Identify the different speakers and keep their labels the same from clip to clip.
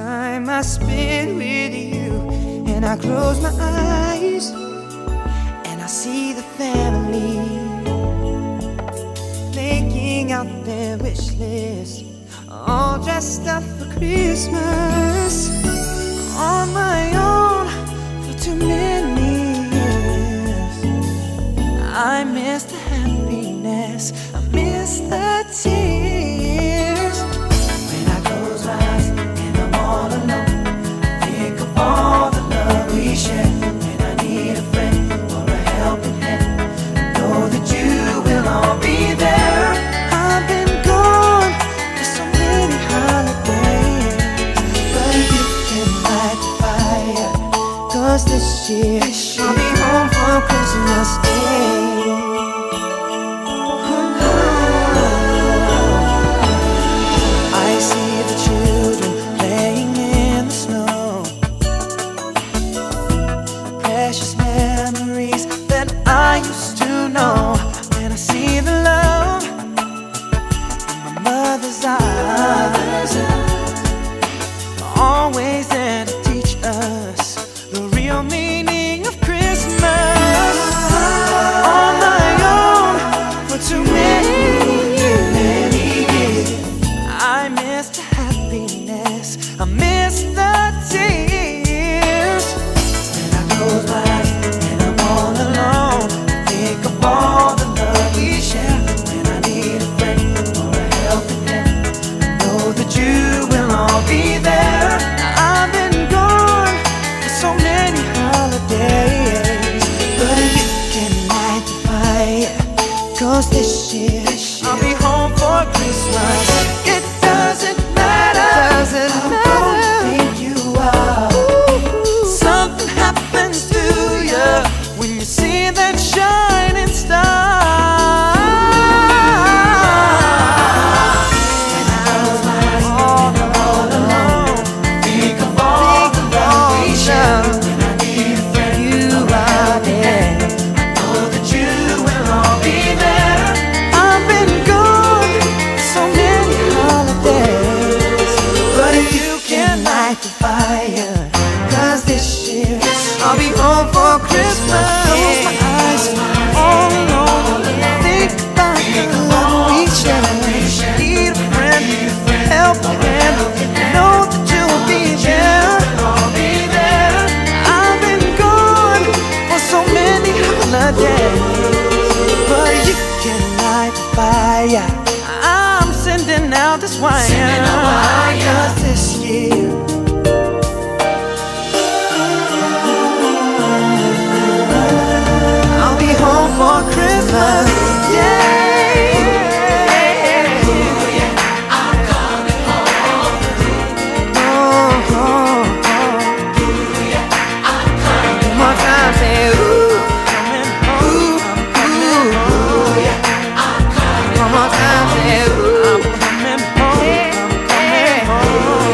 Speaker 1: time I spend with you, and I close my eyes and I see the family laying out their wish list, all dressed up for Christmas. On my own for too many years, I miss the happiness, I miss the tears. When I close my eyes and I'm all alone, I think of all the love we shared. When I need a friend or a helping hand, I know that you will all be there. I've been gone for so many holidays, but you can light the fire, 'cause this year I'll be home for Christmas Day. I see the children playing in the snow, precious memories that I used to know. When I see the love in my mother's eyes, always there to teach us the real meaning of Christmas. On my own for too many years, I miss the happiness, I miss the tears. When I close my eyes and I'm all alone, I think of all the love we share. When I need a friend or a helping hand, I know that you will all be there. I've been gone for so many holidays, but you can light the fire, 'cause this year I'll be home for Christmas. It doesn't matter, how old you think you are. Something happens to you when you see that shining star. When I close my eyes and I'm all alone, think of all the love we share. When I need a friend, you are there. I know that you will all be there. I've been gone for so many holidays, but you can light the fire, 'cause this year I'll be home for Christmas. Close my eyes, all alone, think about the love we share. Need a friend, help a hand, know that you'll be there. I've been gone for so many holidays, but you can light the fire. I'm sending out this wire, 'cause this year I'll be home for Christmas. Yeah. I'm coming home. Oh, oh, oh. I'm coming. One more time, say ooh, coming home. Ooh, I'm coming. One more time, say ooh, I'm coming home. I'm coming home.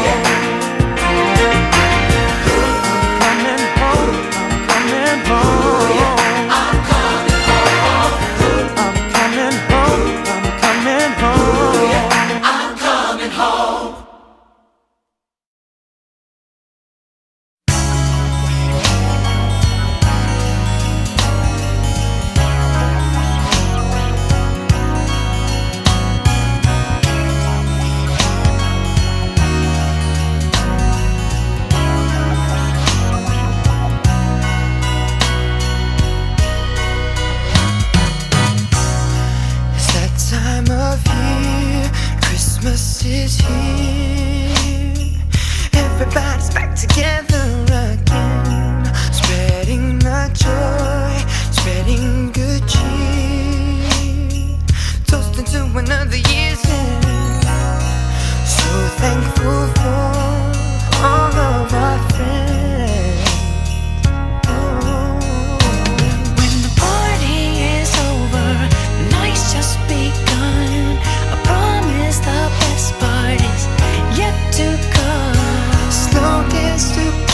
Speaker 1: Christmas is here, everybody's back together again, spreading the joy, spreading good cheer, toasting to another year's end. So thankful for all of our friends.
Speaker 2: When the party is over, the night's just begun. I promise the best part is yet to come.
Speaker 1: Slow dance to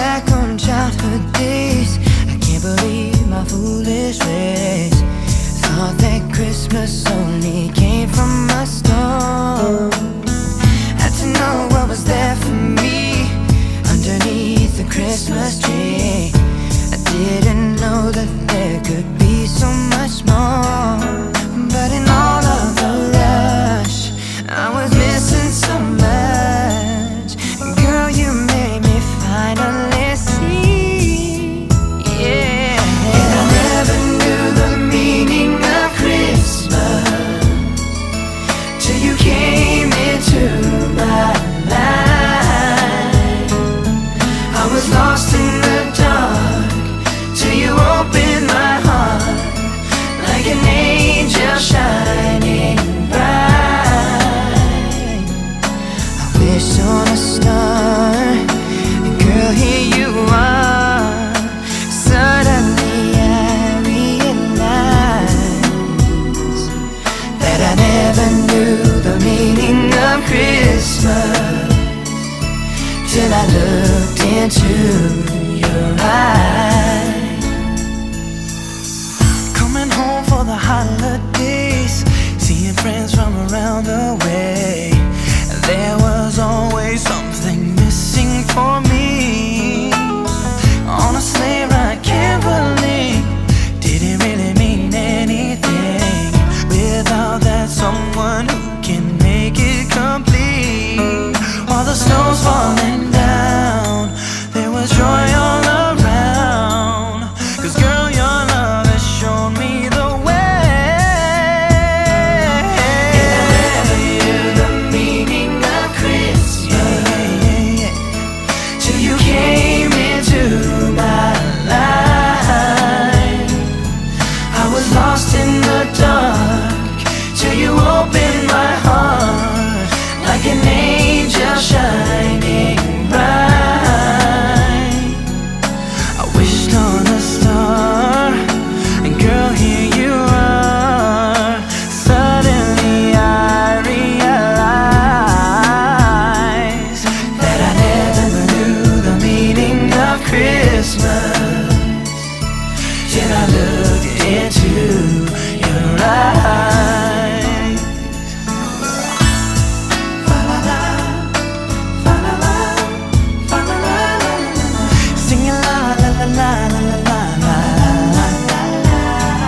Speaker 1: back on childhood days. I can't believe my foolish ways. Thought that Christmas only came from a store. Had to know what was there for me underneath the Christmas tree. I didn't know that there could be so much more. But in all of the rush, I was missing so much. Girl, you made me finally see. Yeah. And I never knew the meaning of Christmas till you came into my life. I was lost in the dark till you opened my heart, like an angel shining bright. I wish on a star, and girl, here you are. Suddenly I realized that I never knew the meaning of Christmas till I looked into your eyes. Coming home for the holidays, seeing friends from around the way. There was always something missing for me. On a sleigh ride, caroling didn't really mean anything without that someone who can make it complete. While the snow's falling down, there was joy all around. 'Cause girl, your love has shown me the way. And I never knew the meaning of Christmas till you came into my life. I was lost in the dark till you opened my heart, like an angel shining bright. I wished on a star, and girl, here you are. Suddenly I realized that I never knew the meaning of Christmas till I looked into your eyes. Singing la la la la la la la la la la.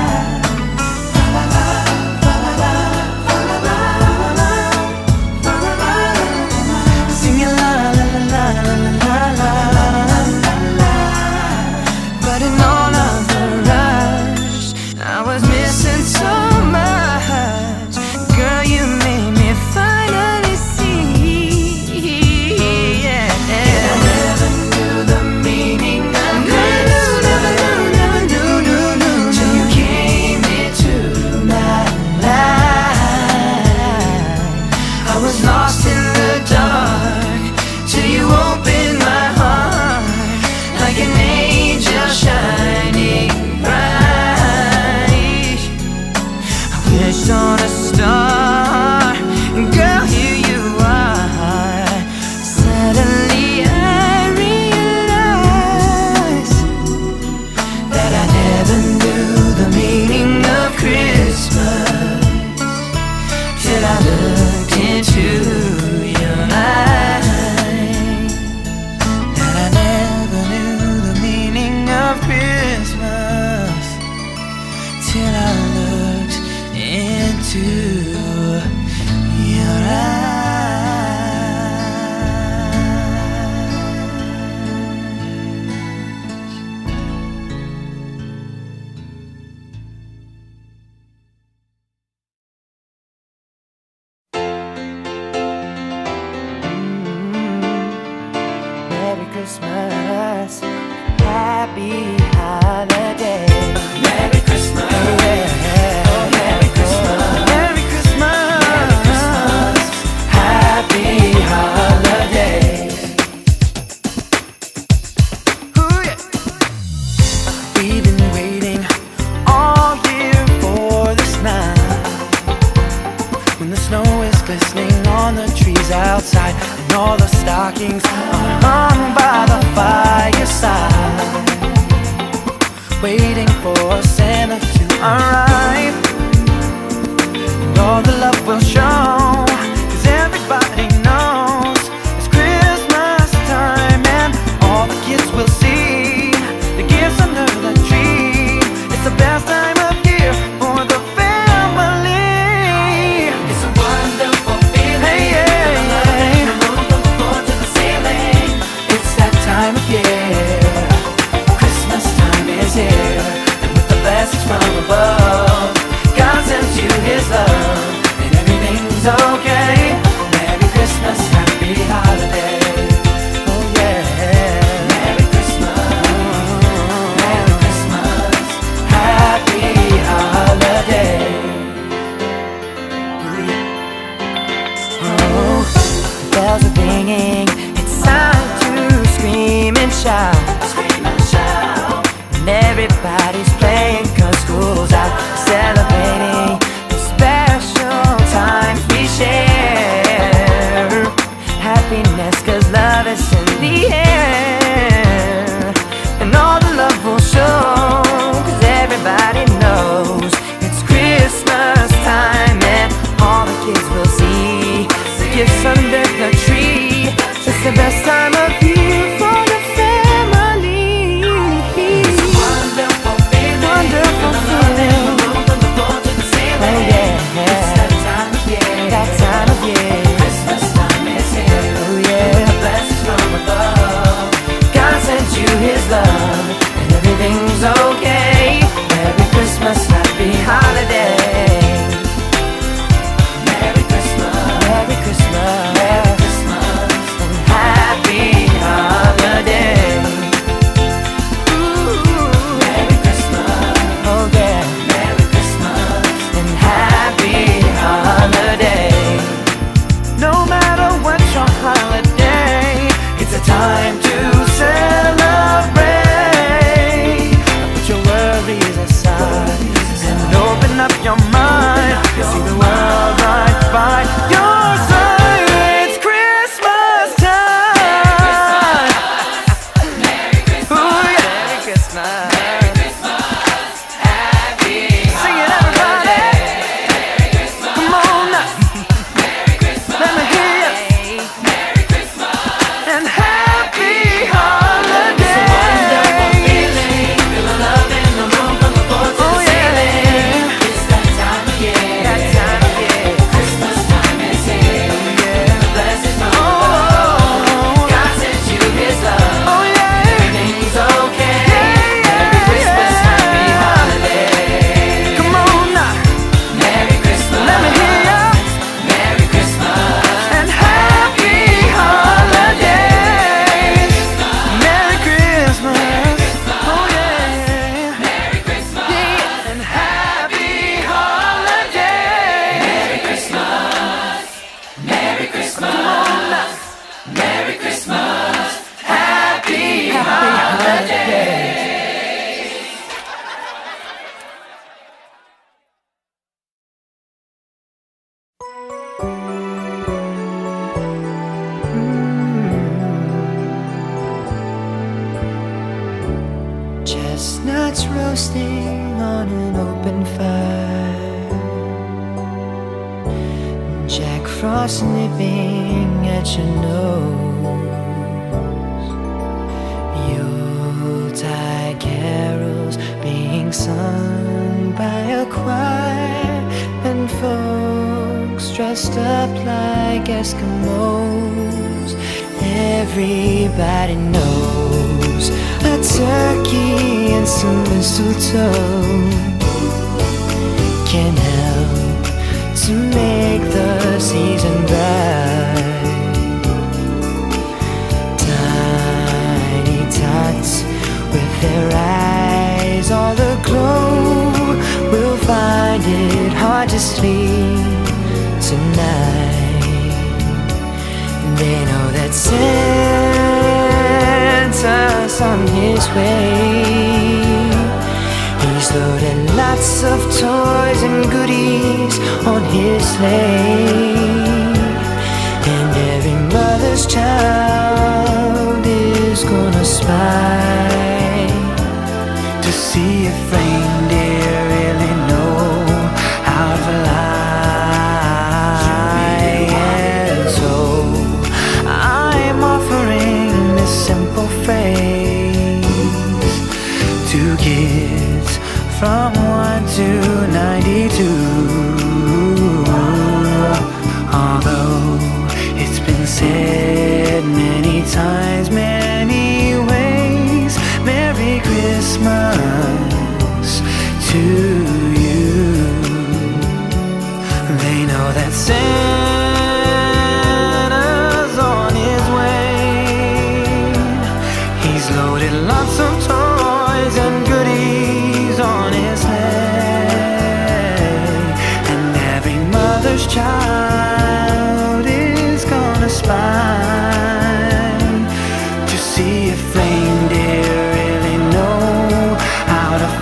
Speaker 1: Singing la la la la la la la la. But in all of the rush, I was missing so much. Girl, you made me finally see. Yeah. And I never knew the meaning of Christmas. Never knew till you came into my life. I was lost in the dark till you opened my heart, like an angel shining bright. I wished on a star, and girl, here you are. Suddenly I realized that I never knew the meaning of Christmas till I looked into your eyes. That I never knew the meaning of Christmas till I looked into your eyes. Merry Christmas, happy holiday. Merry Christmas, yeah. Oh, Merry Christmas, Merry Christmas, happy holiday. Ooh, yeah. We've been waiting all year for this night, when the snow is glistening on the trees outside, and all the stockings are hung by the fireside. for Santa to arrive, and all the love will show, 'cause everybody knows it's Christmas time, and all the kids will see the gifts under the tree. It's the best time of year for the family. It's a wonderful feeling. Hey, yeah, yeah. The room from the floor to the ceiling. It's that time of year. Christmas time is here, and with the blessings from above, God sends you His love, and everything's okay. Merry Christmas, happy holiday. Oh yeah. Merry Christmas, Merry Christmas, happy holiday. Oh, the bells are ringing. It's time to scream and shout. Scream and shout. And everybody's playing 'cause school's out, celebrating the special times we share. Happiness 'cause love is in the air, and all the love will show, 'cause everybody knows it's Christmas time, and all the kids will see the gifts under the tree. It's the best time of year for the family. It's a wonderful feeling. Wonderful feeling. From the floor to the ceiling. Oh yeah. It's that time of year. That time of year. Christmas time is here. Oh yeah. The blessings from above. God sends you His love, and everything's okay. Merry Christmas, happy holiday. Merry Christmas, Merry Christmas, Merry Christmas, and happy holiday. Ooh, Merry Christmas, oh yeah, Merry Christmas, and happy holiday. No matter what your holiday, it's a time to celebrate. Put your worries aside and open up your mind. See the world right by your side. It's Christmas time. Merry Christmas. Ooh, yeah. Merry Christmas. Merry Christmas. Happy sing it, everybody. Merry Christmas. Come on now. Merry Christmas. Let me hear you. Merry Christmas. And happy holiday. It's a wonderful feeling. Feel the love in the room from the floor to the ceiling. It's that time of year. That time of year. Christmas time is here. Oh yeah. The blessings from above. God sends you His love. Oh yeah. Everything's okay. Merry Christmas, happy holiday. Come on now. Merry Christmas. Let me hear ya. Merry Christmas. And happy holidays. Merry Christmas. Oh yeah. Merry Christmas. Yeah. And happy holidays. Merry Christmas. Merry Christmas. Come on now. Merry Christmas. Happy holidays. Chestnuts roasting on an open fire, Jack Frost nipping at your nose, Yuletide carols being sung by a choir, and folks dressed up like Eskimos. Everybody knows a turkey and some mistletoe can help to make the season bright. Tiny tots with their eyes all aglow will find it hard to sleep tonight. They know that Santa's on his way. He's loaded lots of toys and goodies on his sleigh, and every mother's child is gonna spy to to see if reindeer really know how to fly. And so I'm offering this simple phrase to kids from 1 to 92. Although it's been said many times, many ways, Merry Christmas to you. They know that Santa's on his way. He's loaded lots of toys and goodies on his sleigh, and every mother's child is gonna spy to see if reindeer really know how to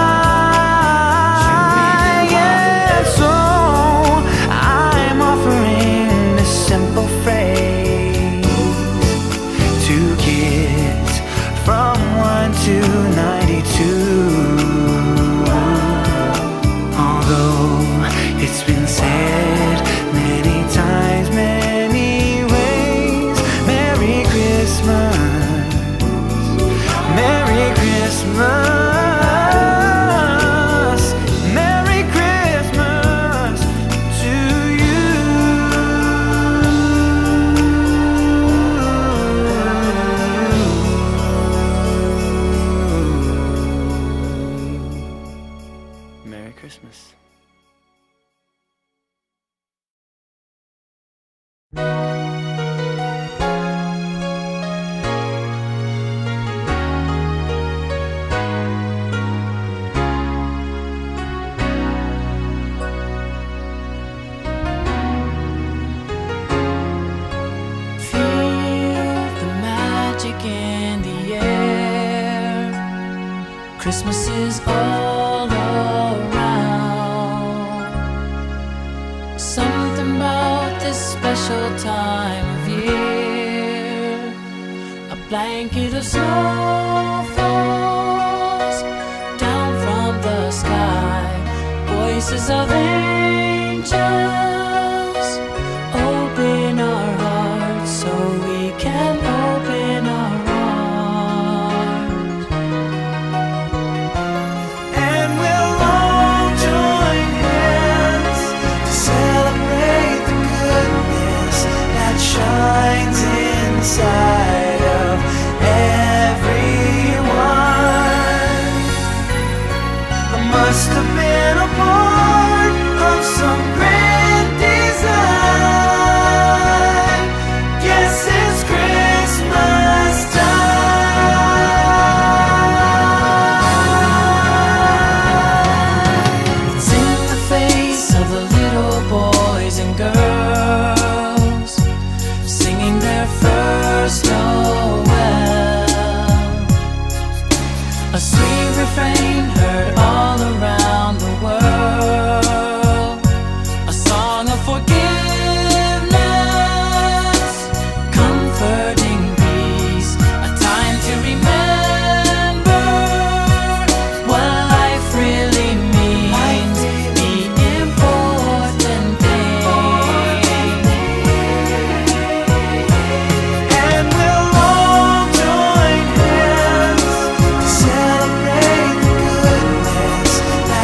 Speaker 1: fly. Yeah, so I'm offering this simple phrase to kids from 1 to 92. Although it's been said many times, many ways, Merry Christmas, Merry Christmas, Merry Christmas to you. Merry Christmas.
Speaker 2: Christmas is all around. Something about this special time of year. A blanket of snow falls down from the sky. Voices of angels open our hearts so we can open our
Speaker 1: shines inside of everyone. I must have been a part of some grand design. Guess it's Christmas time.
Speaker 2: It's in the face of the little boys and girls singing their first Noel. A sweet refrain heard all around the world. A song of forgiveness, comforting peace. A time to remember what life really means. The important thing.
Speaker 1: And we'll all join hands to celebrate the goodness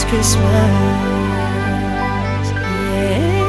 Speaker 1: Christmas. Yes.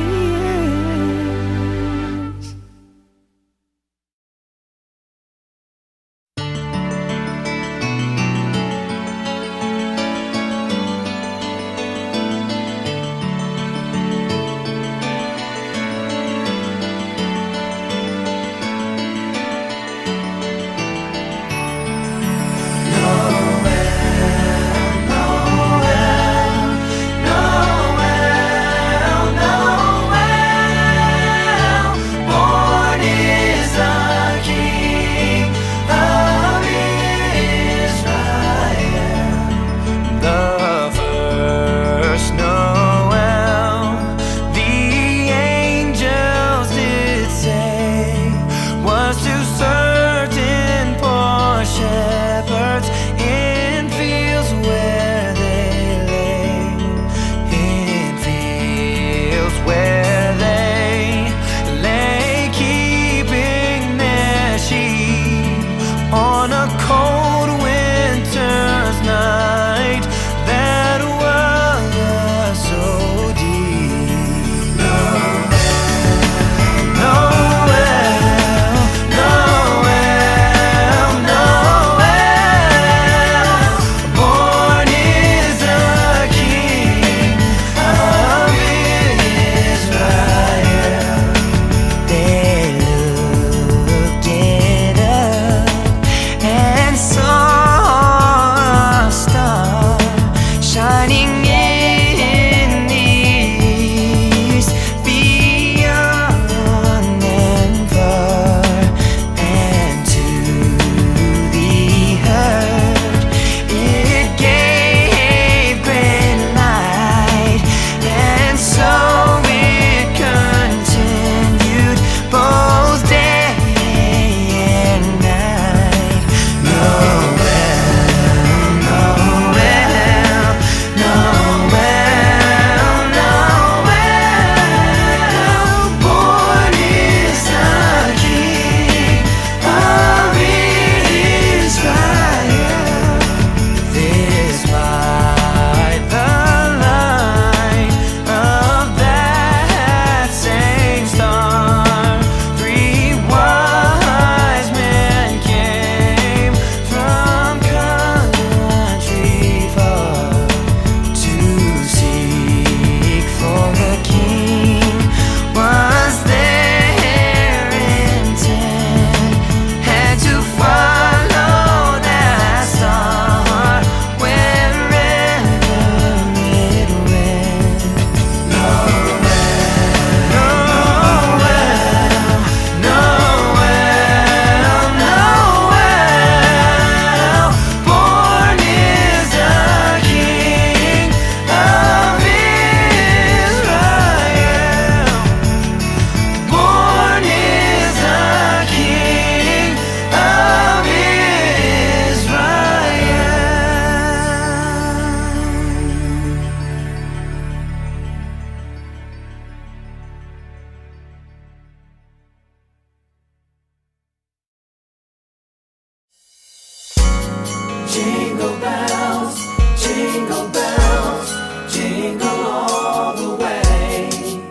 Speaker 2: Jingle bells, jingle bells, jingle all the way.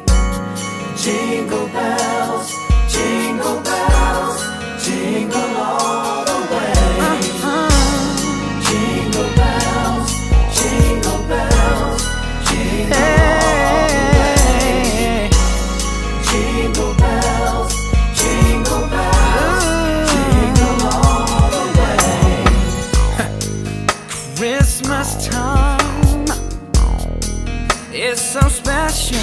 Speaker 2: Jingle bells, jingle bells, jingle all the way. Jingle bells, jingle bells, jingle all the way. Jingle bells, jingle bells, jingle all the way.
Speaker 1: Christmas time is so special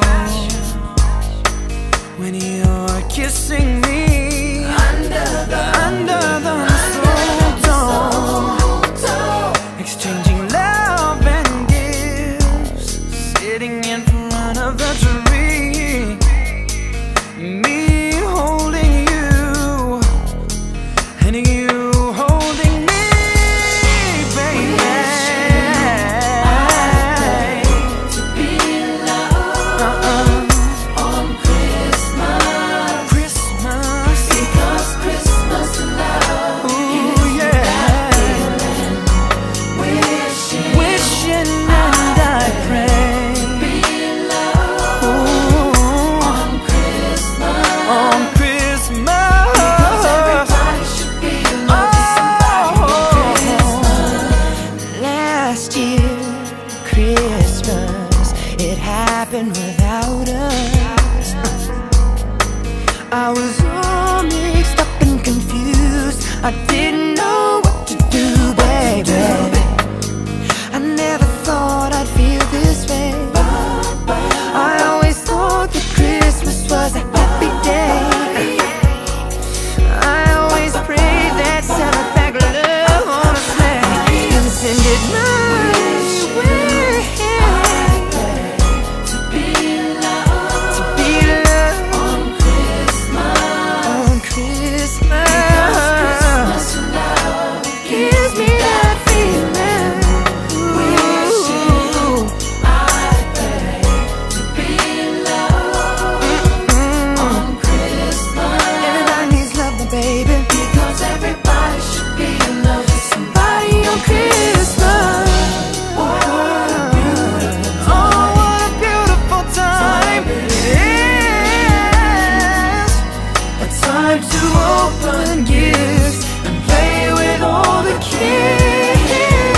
Speaker 1: when you're kissing me under the mistletoe, exchanging love and gifts, sitting in front of the tree, me holding you and you holding me, baby. I was all mixed up and confused. I didn't know what to do, baby. I never thought I'd feel this way. I always thought that Christmas was a happy day. I always prayed that Santa pack love on a sleigh and send it my way. To be loved on Christmas. Because Christmas love gives me that feeling. Wishing I pray to be loved on Christmas. Everybody needs love, my baby. Because everybody should be in love with somebody on Christmas. What a beautiful time it is. A time to open gifts and play with all the kids.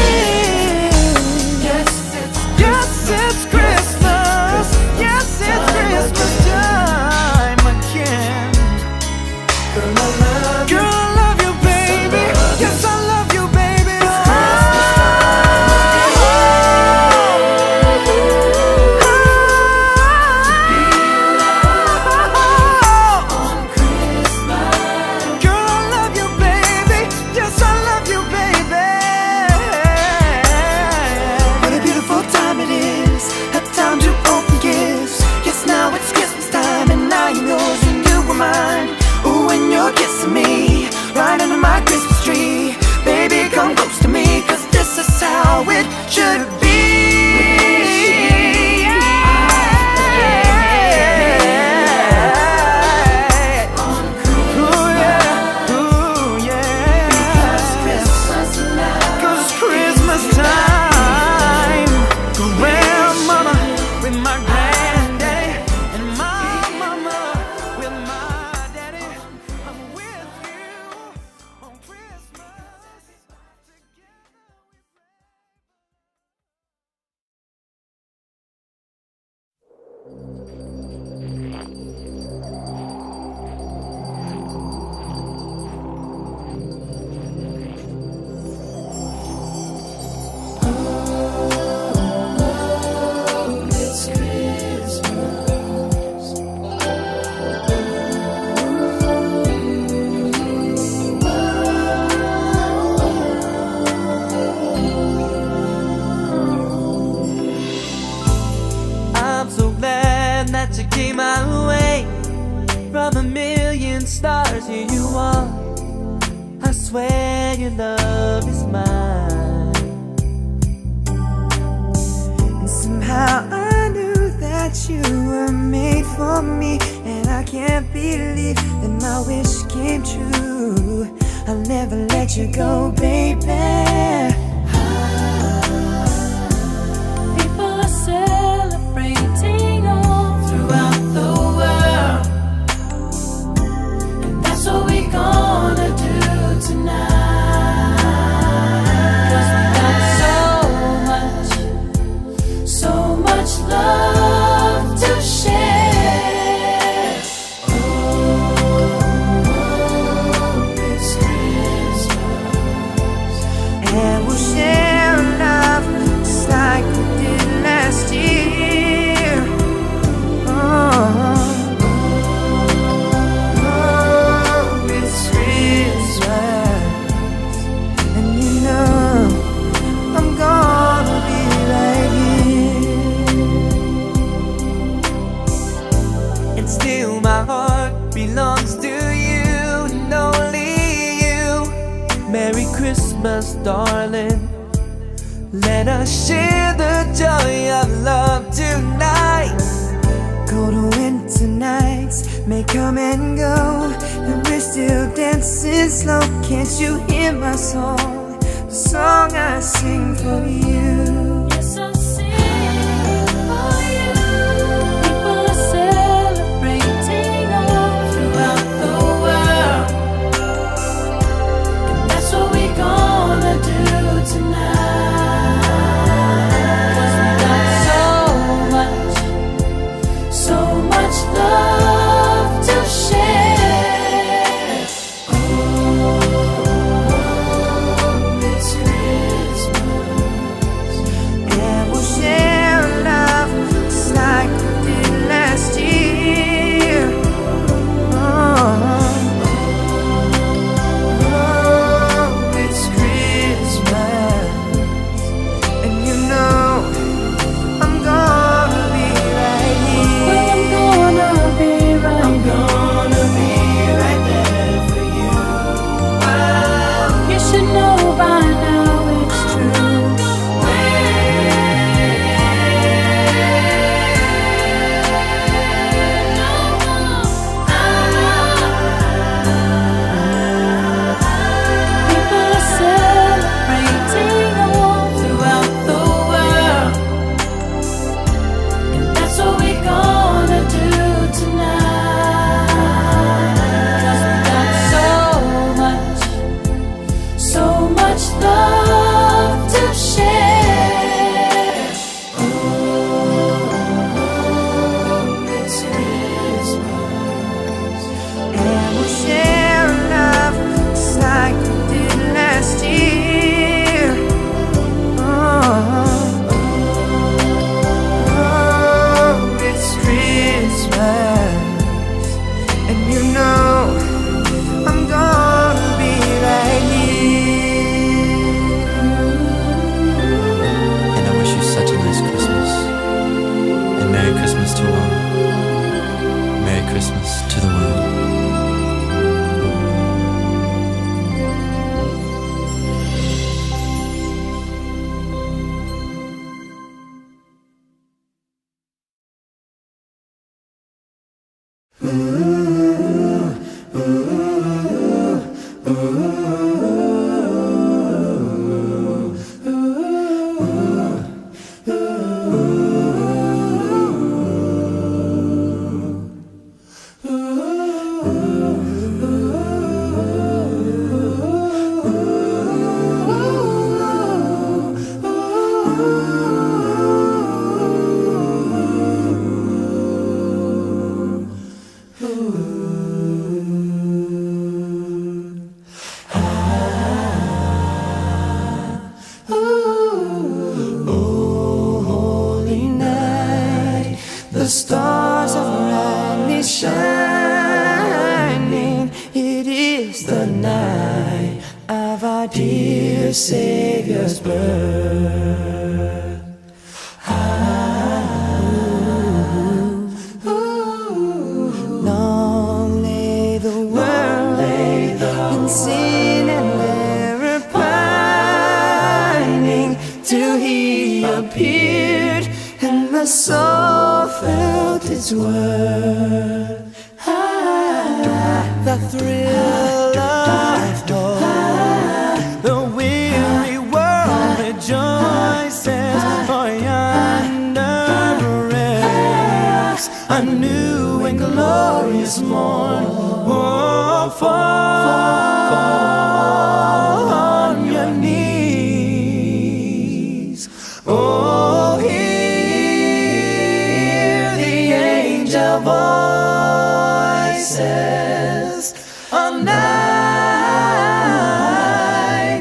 Speaker 1: Yes, it's Christmas. Yes, it's Christmas time again. Girl, I love you, baby. Yes, I love you, baby. Girl, I love you, baby. Yes, I love you, baby. What a beautiful time it is. A time to open gifts. Yes, now it's Christmas time, and I am yours and you are mine. Ooh, and you're kissing me right under my Christmas tree. Baby, come close to me, 'cause this is how it should be. Ooh, yeah. Ooh, yeah. 'Cause Christmas time. Grandmama with my granddaddy, and my mama with my daddy. I'm with you on Christmas. It's Christmas. I'm so glad that you came my way. From a million stars, here you are. I swear your love is mine. And somehow I knew that you were made for me, and I can't believe that my wish came true. I'll never let you go, baby.
Speaker 2: People are celebrating all throughout the world, and that's what we're gonna do tonight. 'Cause we got so much love to share. Oh, it's Christmas.
Speaker 1: And we'll share love just like we did last year. Oh, it's Christmas. And you know I'm gonna be right here. And still my heart belongs to you and only you. Merry Christmas, darling. Let us share the joy of love tonight. Cold winter nights may come and go, and we're still dancing slow. Can't you hear my song? The song I sing for you.
Speaker 2: Yes, I sing for you. People are celebrating all throughout the world, and that's what we're gonna do tonight. 'Cause we got so much love to share.
Speaker 1: the night of our dear Savior's birth. Long lay the world in sin and error pining, till He appeared and the soul felt its worth. The thrill of hope, the weary world rejoices, for yonder breaks a new and glorious morn. Oh, fall on your knees. Oh, hear the angel voices. A night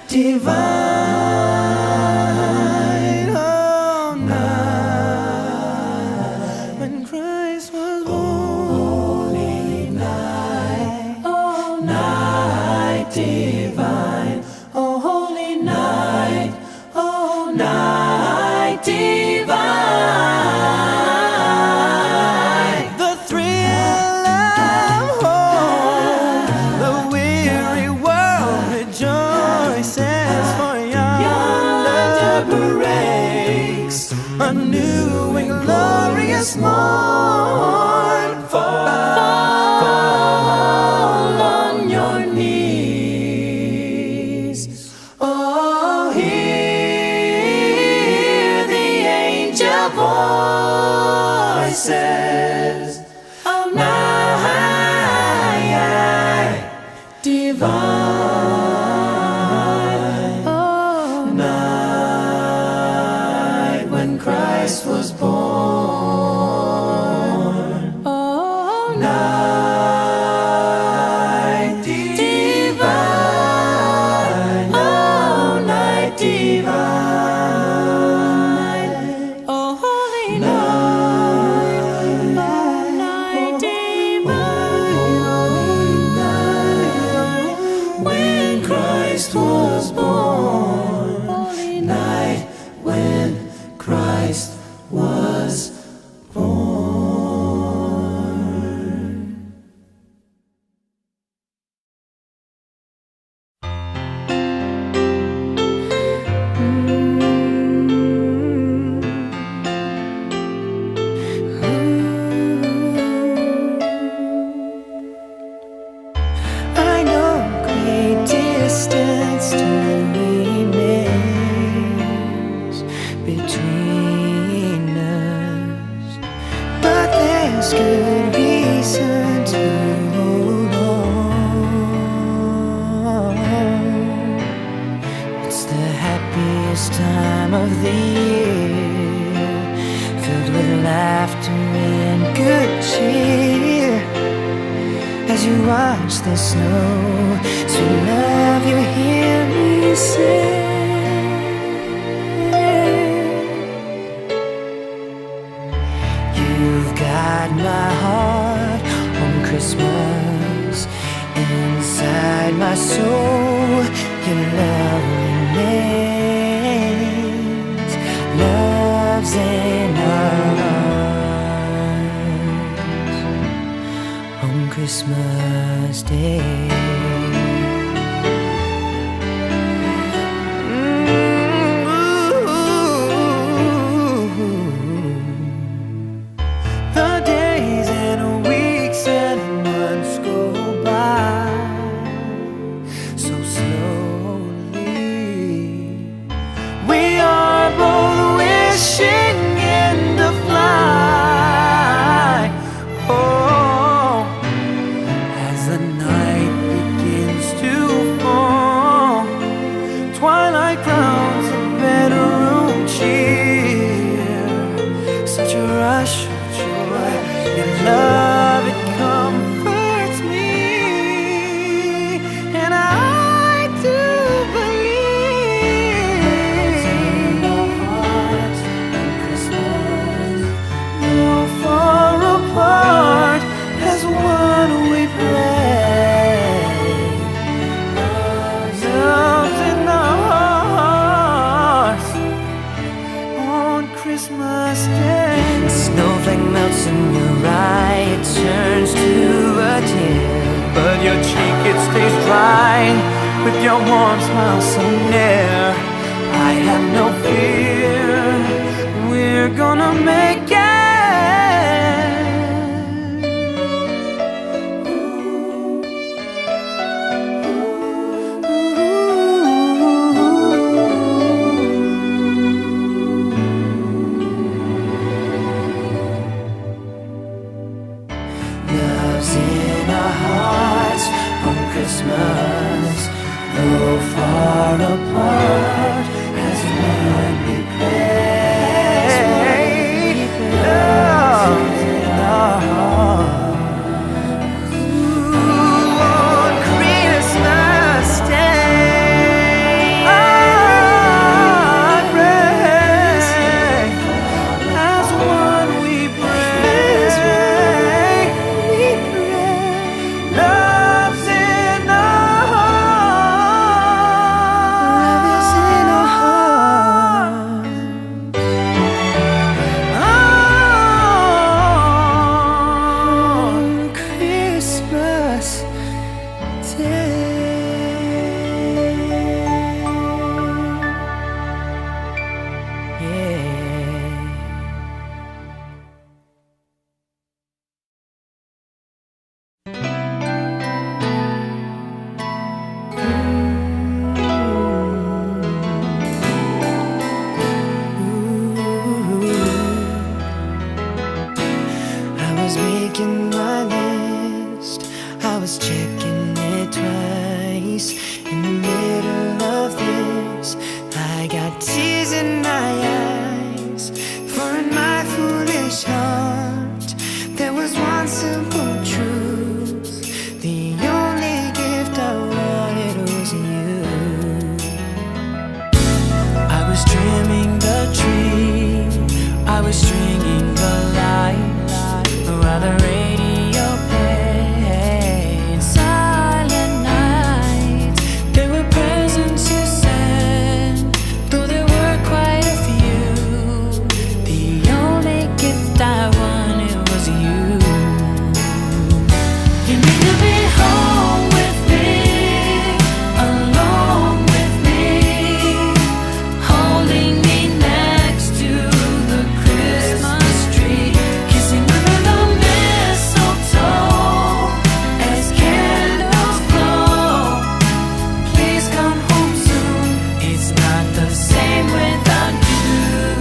Speaker 1: divine, oh night when Christ was born. Holy night, oh night divine, oh holy night, oh night divine. The thrill of hope, the weary world rejoices, for yonder breaks a new and glorious morn. Fall on your knees. Oh, hear the angel voices of night divine. Oh, night when Christ was born. Oh, night divine. Oh, night divine. Oh, holy night. Oh, night divine. When Christ was born. Holy night when Christ was born. I know great distance still remains between us, but there's good reason to hold on. It's the happiest time of the year, filled with laughter and good cheer. As you watch the snow, sweet love, you hear me say, you've got my heart on Christmas. Inside my soul, your love remains. Love's in our arms on Christmas Day. The days and weeks and months go by so slowly. We are both wishing in to fly. Oh, as the night begins to fall, twilight clouds the bedroom cheer. Such a rush of joy, your love, it comforts me. And I do believe our hearts on Christmas, though far apart, as one we pray. your warm smile so near. I have no fear, we're gonna make it. Love's in our hearts on Christmas, though far apart, as one we pray. Love's in our hearts. Ooh, on Christmas Day, I pray, as one we pray. Love's in our hearts. On Christmas Day. I was making my list, I was checking it twice. In the middle of this, I got tears in my eyes. For in my foolish heart, there was one simple truth: the only gift I wanted was you. I was trimming the tree, I was stringing the lights, while the radio played Silent Night. There were presents you sent, though there were quite a few. The only gift I wanted was you. You need to be home with me, alone with me, holding me next to the Christmas tree, kissing under the mistletoe as candles glow. Please come home soon, it's not the same without you.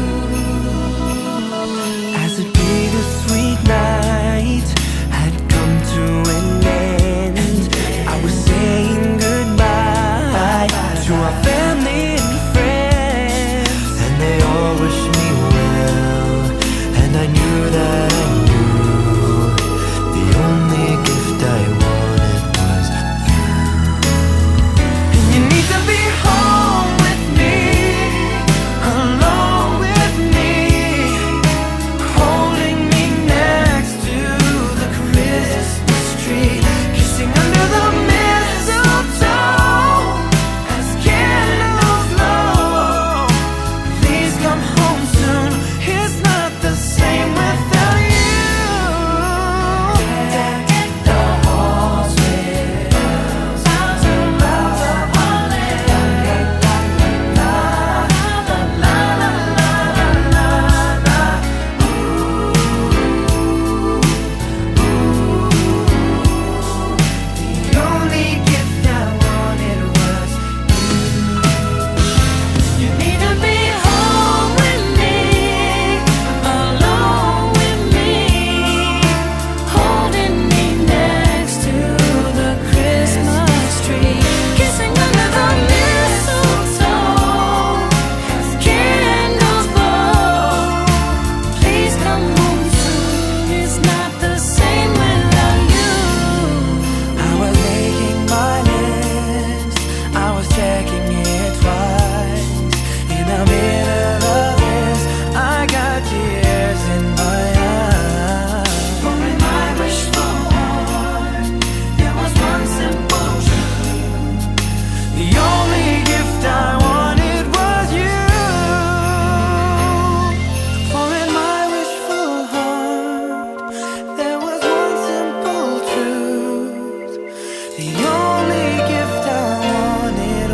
Speaker 1: As the bittersweet night had come to an end, I was saying goodbye to our family and friends, and they all wished me well, and I knew that I knew the only gift I wanted was you. And you need to be home with me, alone with me, holding me next to the Christmas tree, kissing under the mistletoe as candles glow. Please come home soon, it's not the same without you. Deck the halls with bells, boughs of holly. La la la la la la la. The only gift I wanted was you. You need to be home with me, alone with me, holding me next to the Christmas tree, kissing under the mistletoe as candles glow. Please come home soon, it's not the same without you. I was making my list, I was checking it twice. In the middle of this, I got tears in my eyes. For in my wishful heart, there was one simple truth: the only gift I wanted was you. For in my wishful heart, there was one simple truth: the only gift I wanted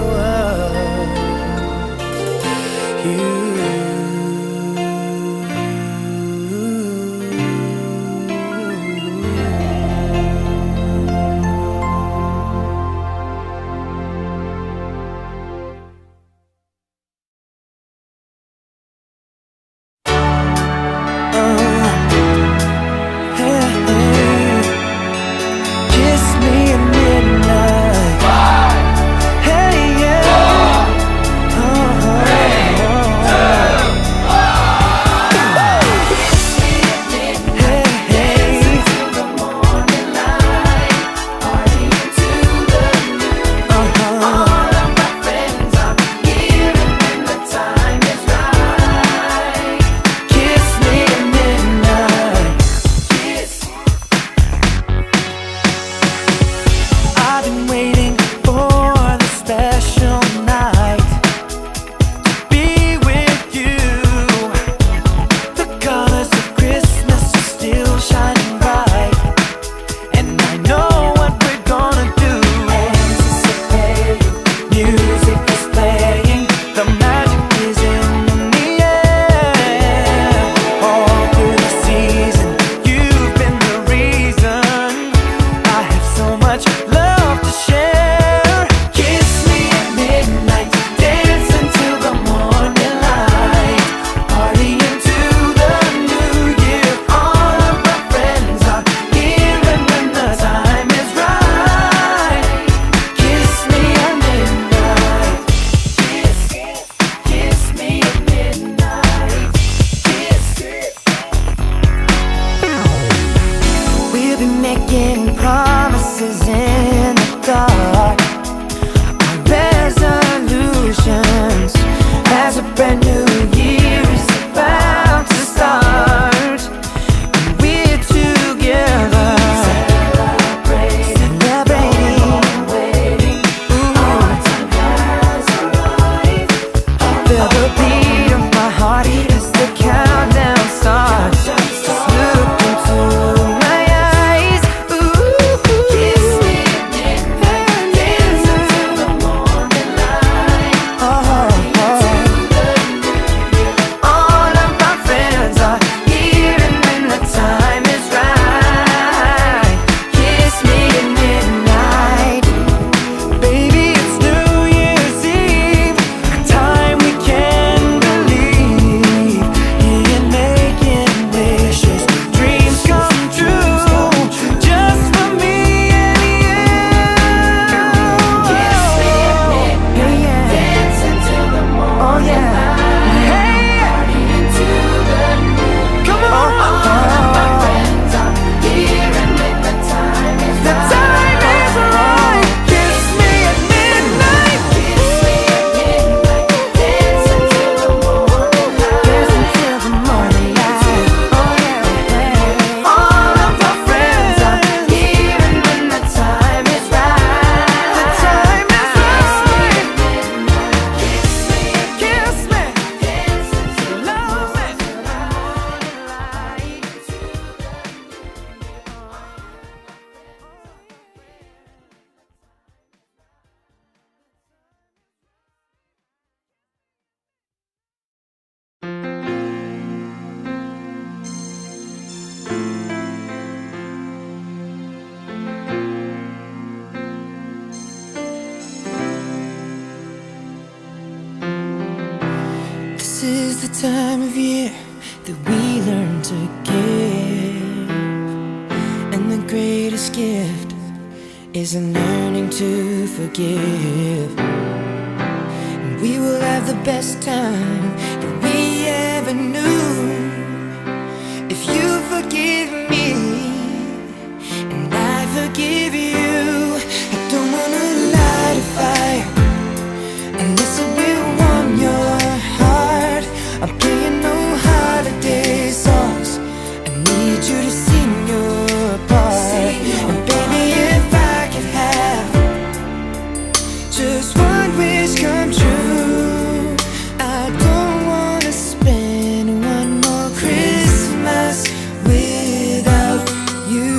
Speaker 1: time of year that we learn to give, and the greatest gift is learning to forgive. And we will have the best time that we ever knew if you forgive me and I forgive you. I don't wanna light a fire unless it will warm your heart. I'm playing no holiday songs. I need you to sing your part. And baby, if I could have just one wish come true, I don't wanna spend one more Christmas without you.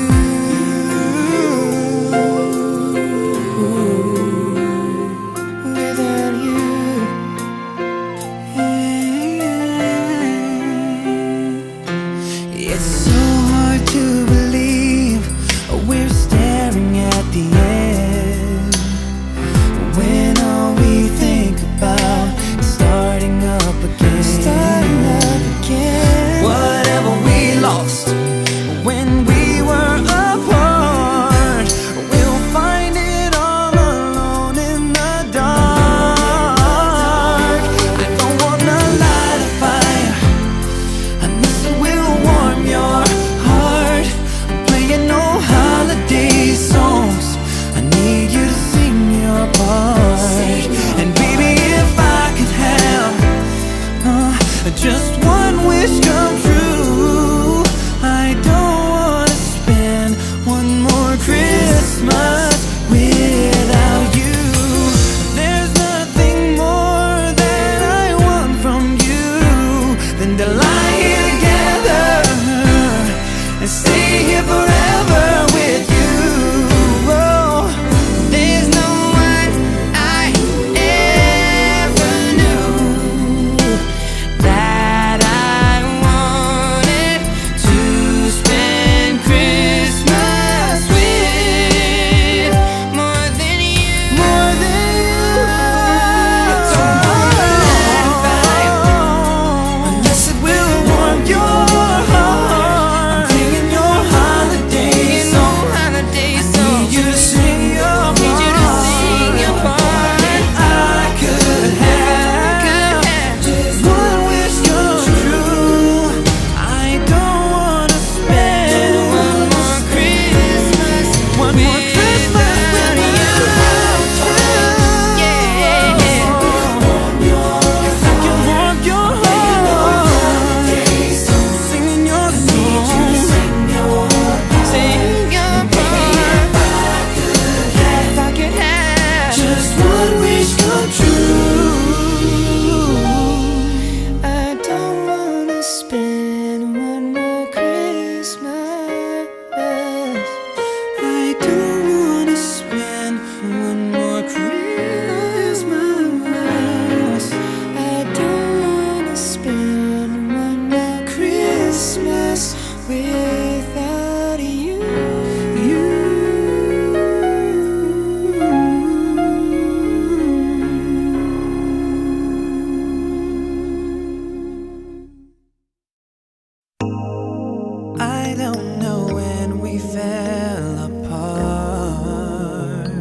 Speaker 1: Without you. It's so hard to believe we're staring at the end, when all we think about is starting up again. Starting up again. Whatever we lost when we were apart, we'll find it all alone in the dark. I don't wanna light a fire unless it will warm your heart. I'm playing no holiday songs. I need you to sing your part. And baby, if I could have just one wish come true, I don't wanna spend one more Christmas without you. There's nothing more that I want from you than to lie here together and stay here forever with you. Oh, there's no one I ever knew that I wanted to spend Christmas with more than you. More than you. Don't wanna light a fire unless it will warm your heart. I'm playing your holiday song. Need you to sing your part. If I could have just one wish come true, I don't wanna spend one more Christmas without you. If I can warm your heart, singing your song, sing your part. If I could have just one wish come true, I don't wanna spend one more Christmas. I don't wanna spend one more Christmas. I don't wanna spend one more Christmas without you. I don't know when we fell apart.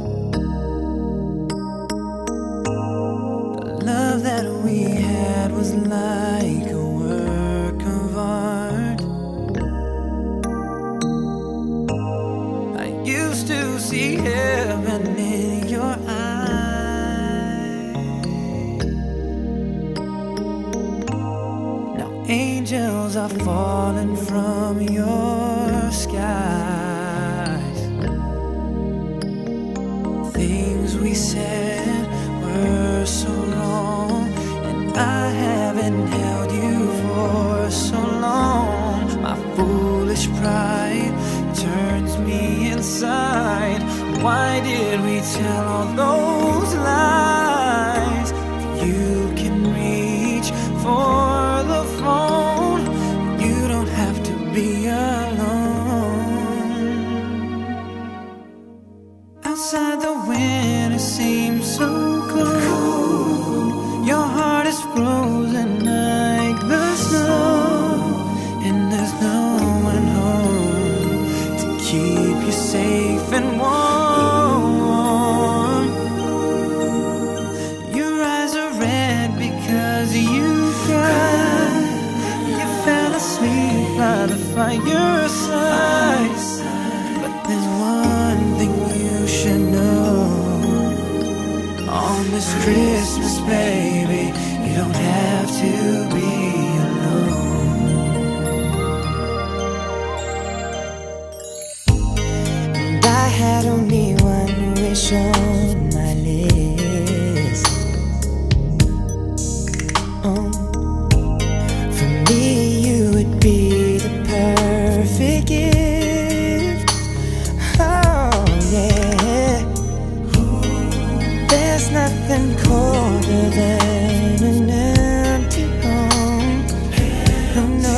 Speaker 1: The love that we had was like a work of art. I used to see heaven in your eyes. Now angels are falling from your skies. Things we said were so wrong, and I haven't held you for so long. My foolish pride turns me inside. Why did we tell all those lies? You can reach for the phone. You don't have to be alone. Outside the winter seems so cold. Your heart is frozen. by your side. But there's one thing you should know. On this Christmas, baby, you don't have to be alone. And I had only one wish on my list. Oh, for me you would be the perfect gift. Oh yeah, there's nothing colder than an empty home. Oh no,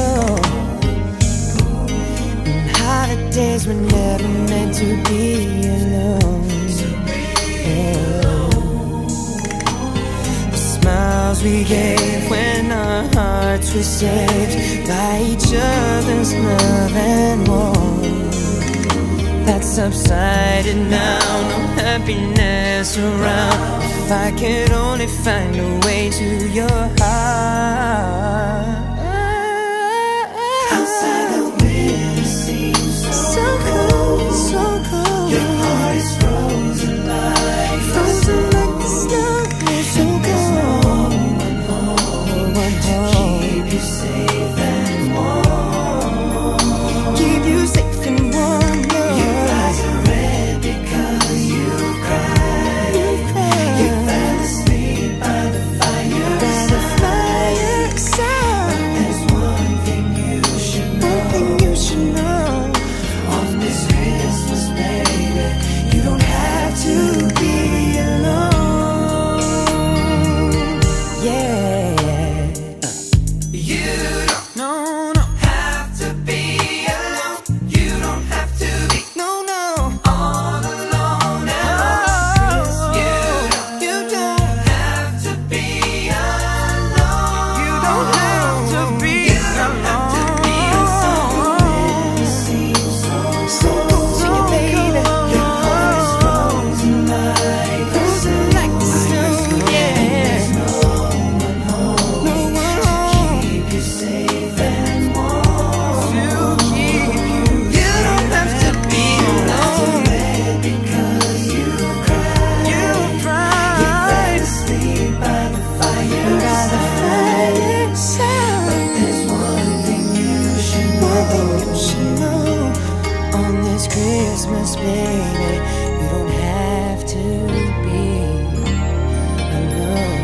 Speaker 1: and holidays were never meant to be alone. The smiles we gave when our hearts were saved by each other's love and warmth, that's subsided now. No happiness around. If I could only find a way to your heart. Outside the window seems so cold, so cold. Your heart is frozen like the snow. So cold. No one to keep you safe and warm. Keep you safe and warm. Your eyes are red because you cried. You fell asleep by the fireside. But there's one thing you should know. On this Christmas, baby, you don't have to be alone. Yeah. You don't have to be alone. You don't have to be all alone at Christmas. You don't have to be alone. You don't have to be alone. So cold to you, baby. Your heart is frozen like the snow. Yeah. No one home to keep you safe and warm. You don't have to be alone because you cried. You fell asleep by the fireside. But there's one thing you should know. On this Christmas, baby, you don't have to be alone.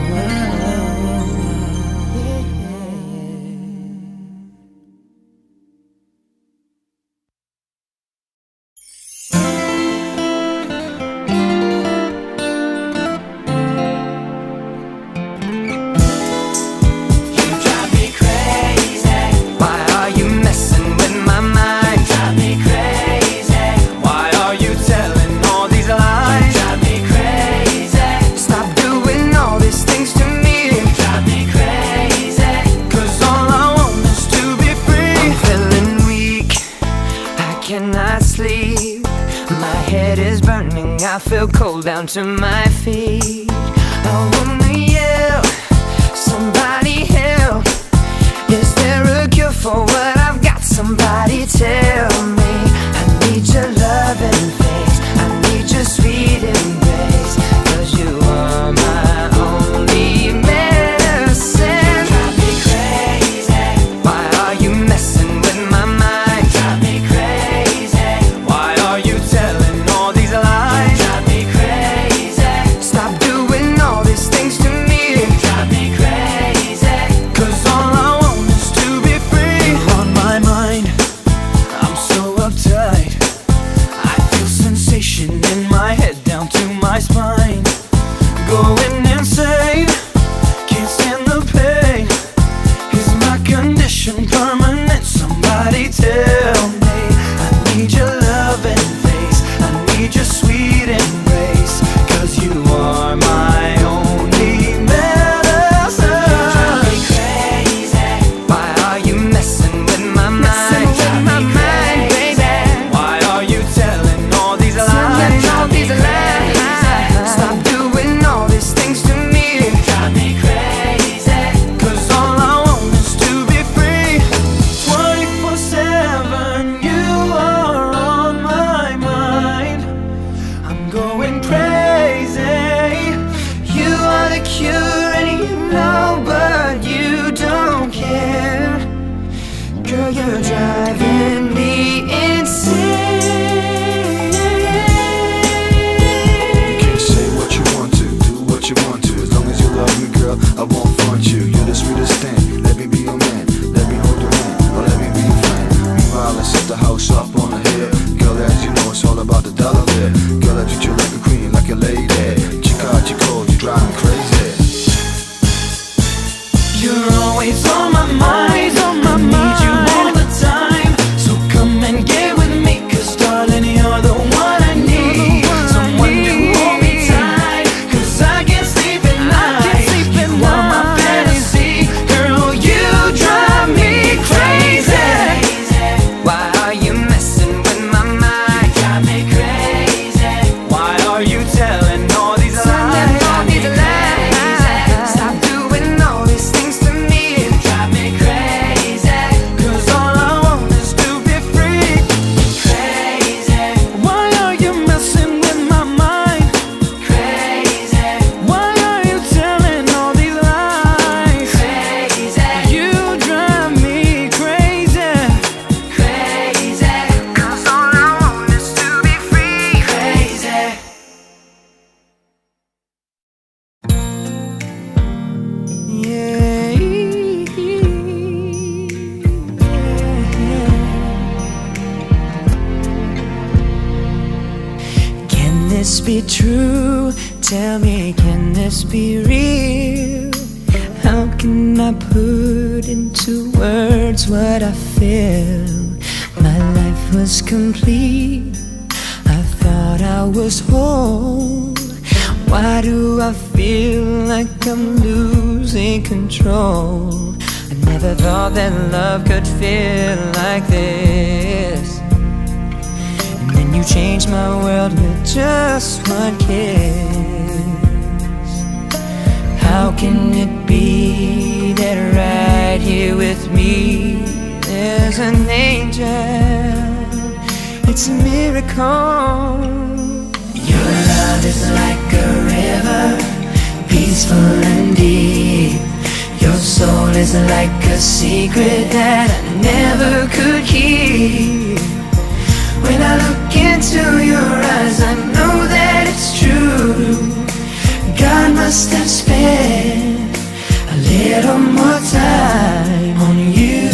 Speaker 1: You drive me crazy. Why are you messing with my mind? You drive me crazy. Why are you telling all these lies? You drive me crazy. Stop doing all these things to me. You drive me crazy. 'Cause all I want is to be free. I'm feeling weak, I cannot sleep. My head is burning, I feel cold down to my feet. I wanna yell, somebody help. Is there a cure for what I've got? Somebody tell me. I need your loving face, I need your sweet embrace. 'Cause you are my only medicine. Drive me crazy. Why are you messing with my mind? Drive me crazy. Why are you telling all these lies? Drive me crazy. Stop doing all these things to me. Drive me crazy. 'Cause all I want is to be free. You're on my mind, I'm so uptight. I feel sensation in my head down to my spine. Going insane, can't stand the pain. Is my condition permanent? Somebody tell me. I need your loving face, I need your sweet embrace. 'Cause you are my only medicine. Drive me crazy. Why are you messing with my mind? Drive me crazy. Why are you telling all these lies? going crazy. You are the cure and you know, but you don't care. Girl, you're driving me insane.
Speaker 3: You can't say what you want to, do what you want to. As long as you love me, girl, I won't front you. You're the sweetest thing, let me be your man. Let me hold your hand, or let me be your friend. Meanwhile, I set the house up on a hill. Girl, as you know, it's all about the dollar bill. Girl, I treat you like a queen, like a lady. Chica, chico, you drive me crazy.
Speaker 1: You're always on my mind, on my mind. Need you all the time. So come and get with me, 'cause darling, you're the one I need. Someone to hold me tight, 'cause I can't sleep at night. You are my fantasy. Girl, you drive me crazy. Why are you messing with my mind? You drive me crazy. Why are you telling all these lies? Stop doing all these things to me. You drive me crazy. 'Cause all I want is to be free. Crazy. Why are you messing with my mind? Crazy. Why are you telling all these lies? Crazy. You drive me crazy. Crazy. 'Cause all I want is to be free. Crazy. Yeah. Can this be true? Tell me, can this be real? How can I put into words what I feel? My life was complete, I thought I was whole. Why do I feel like I'm losing control? I never thought that love could feel like this. And then you changed my world with just one kiss. How can it be that right here with me there's an angel? It's a miracle. Your love is like a river, peaceful and deep. Your soul is like a secret that I never could keep. When I look into your eyes, I know that it's true. God must have spent a little more time on you.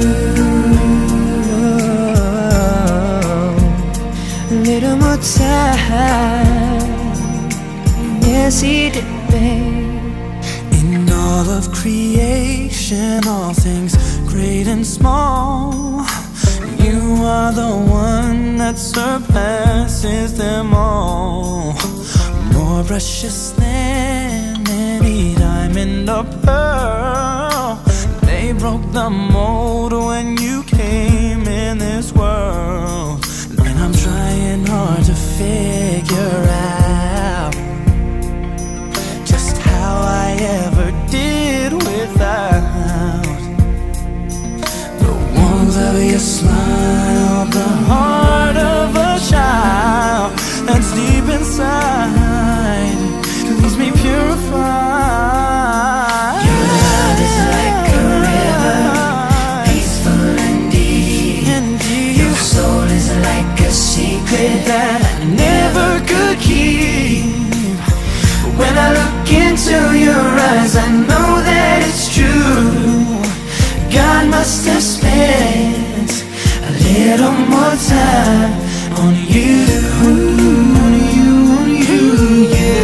Speaker 1: A little more time. Yes, he did, babe. In all of creation, all things great and small, you are the one that surpasses them all. More precious than any diamond or pearl. They broke the mold when you came in this world. And I'm trying hard to figure out just how I ever did without the warmth of your smile, the heart of a child that's deep inside, leaves me purified. Your love is like a river, peaceful and deep. Your soul is like a secret that I never could keep. When I look into your eyes, I know that it's true. God must have spent a little more time on you, on you, on you, you.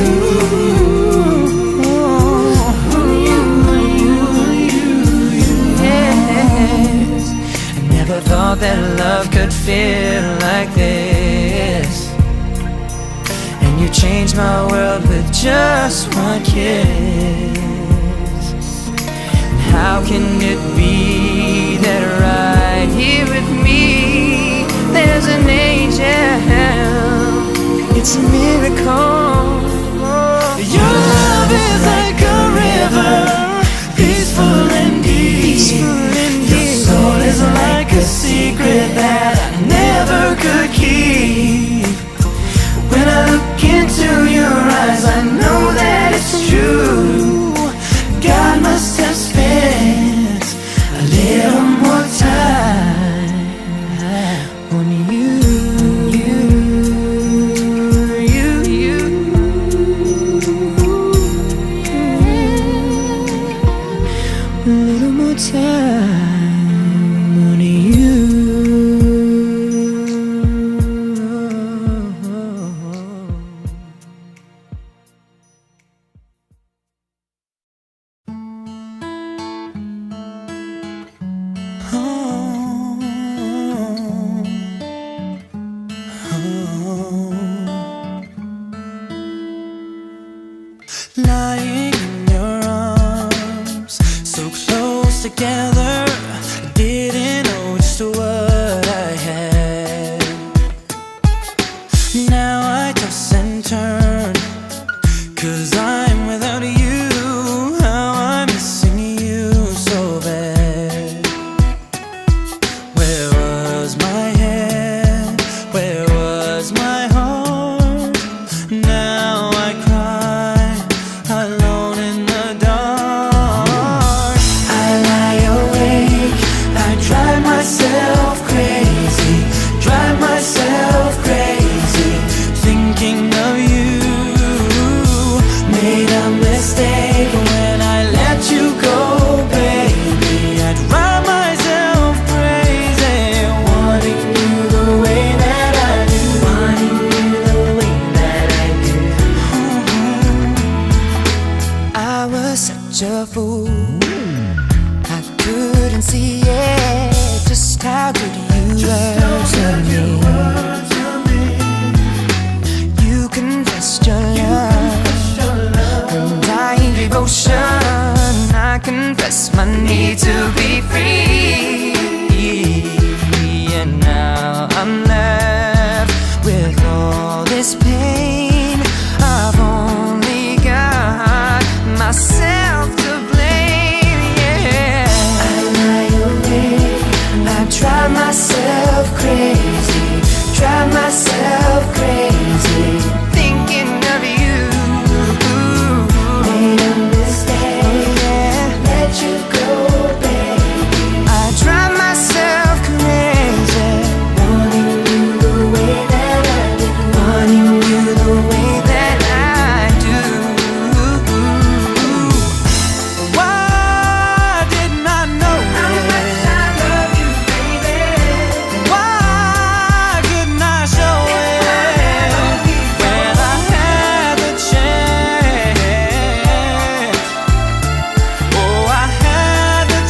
Speaker 1: On you, on you, on you, yes. I never thought that love could feel like this. And you changed my world with just one kiss. And how can it be that right here with me there's an angel? It's a miracle. Your love is like a river, peaceful and deep. Your soul is like a secret that I never could keep. When I look into
Speaker 2: lying in your arms, so close together. I didn't know just what I had. Now I toss and turn, 'cause I'm without you. How I'm missing you so bad. Where was my head? Where was my heart? Now I cry alone in the dark. I lie awake, I drive myself crazy, drive myself crazy, thinking of you. Made a mistake when I let you go, baby. I drive myself crazy, wanting you the way that I do, wanting you the way that I do.
Speaker 1: I was such a fool, I couldn't see it, just how good you were to me. You confessed your love, undying devotion. I confess my need to be free, and now I'm left with all this pain. I've only got myself to blame, yeah. I lie awake, I drive myself crazy, drive myself crazy, thinking of you. Made a mistake, yeah. Let you go, baby. I drive myself crazy, wanting you the way that I do, wanting you the way that I do. Why didn't I know how much I love you, baby? Why couldn't I show it when I had the chance? Oh, I had the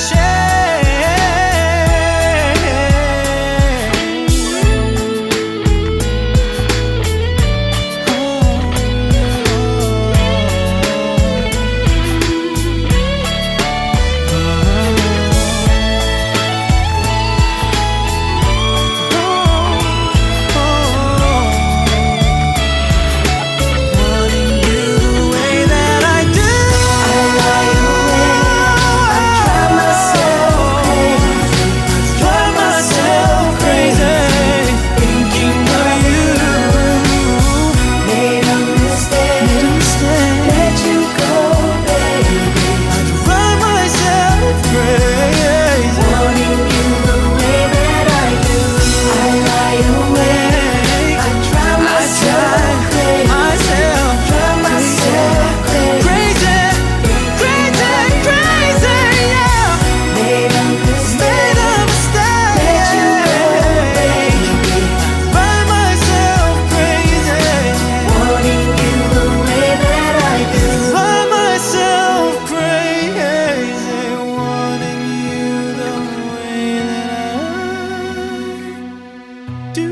Speaker 1: wanting you the way that I do. I lie awake, I drive myself crazy, drive myself crazy, thinking of you. Made a mistake, let you go, baby. I drive myself crazy, wanting you the way that I do. I lie awake, I drive myself crazy, drive myself crazy, crazy, crazy, yeah. Made a mistake, let you go, baby. Drive myself crazy, wanting you the way that I do. Drive myself crazy, wanting you the way that I do.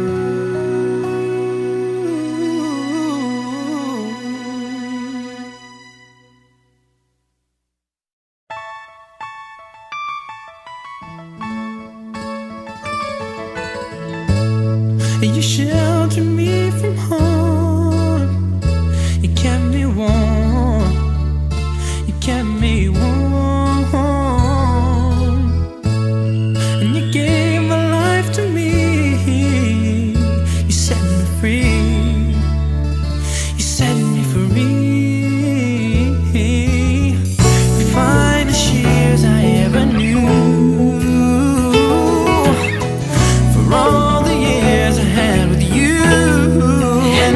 Speaker 1: You sheltered me from harm, you kept me warm, you kept me warm, and you gave my life to me. You set me free, you set me free. The finest years I ever knew, for all the years I had with you, and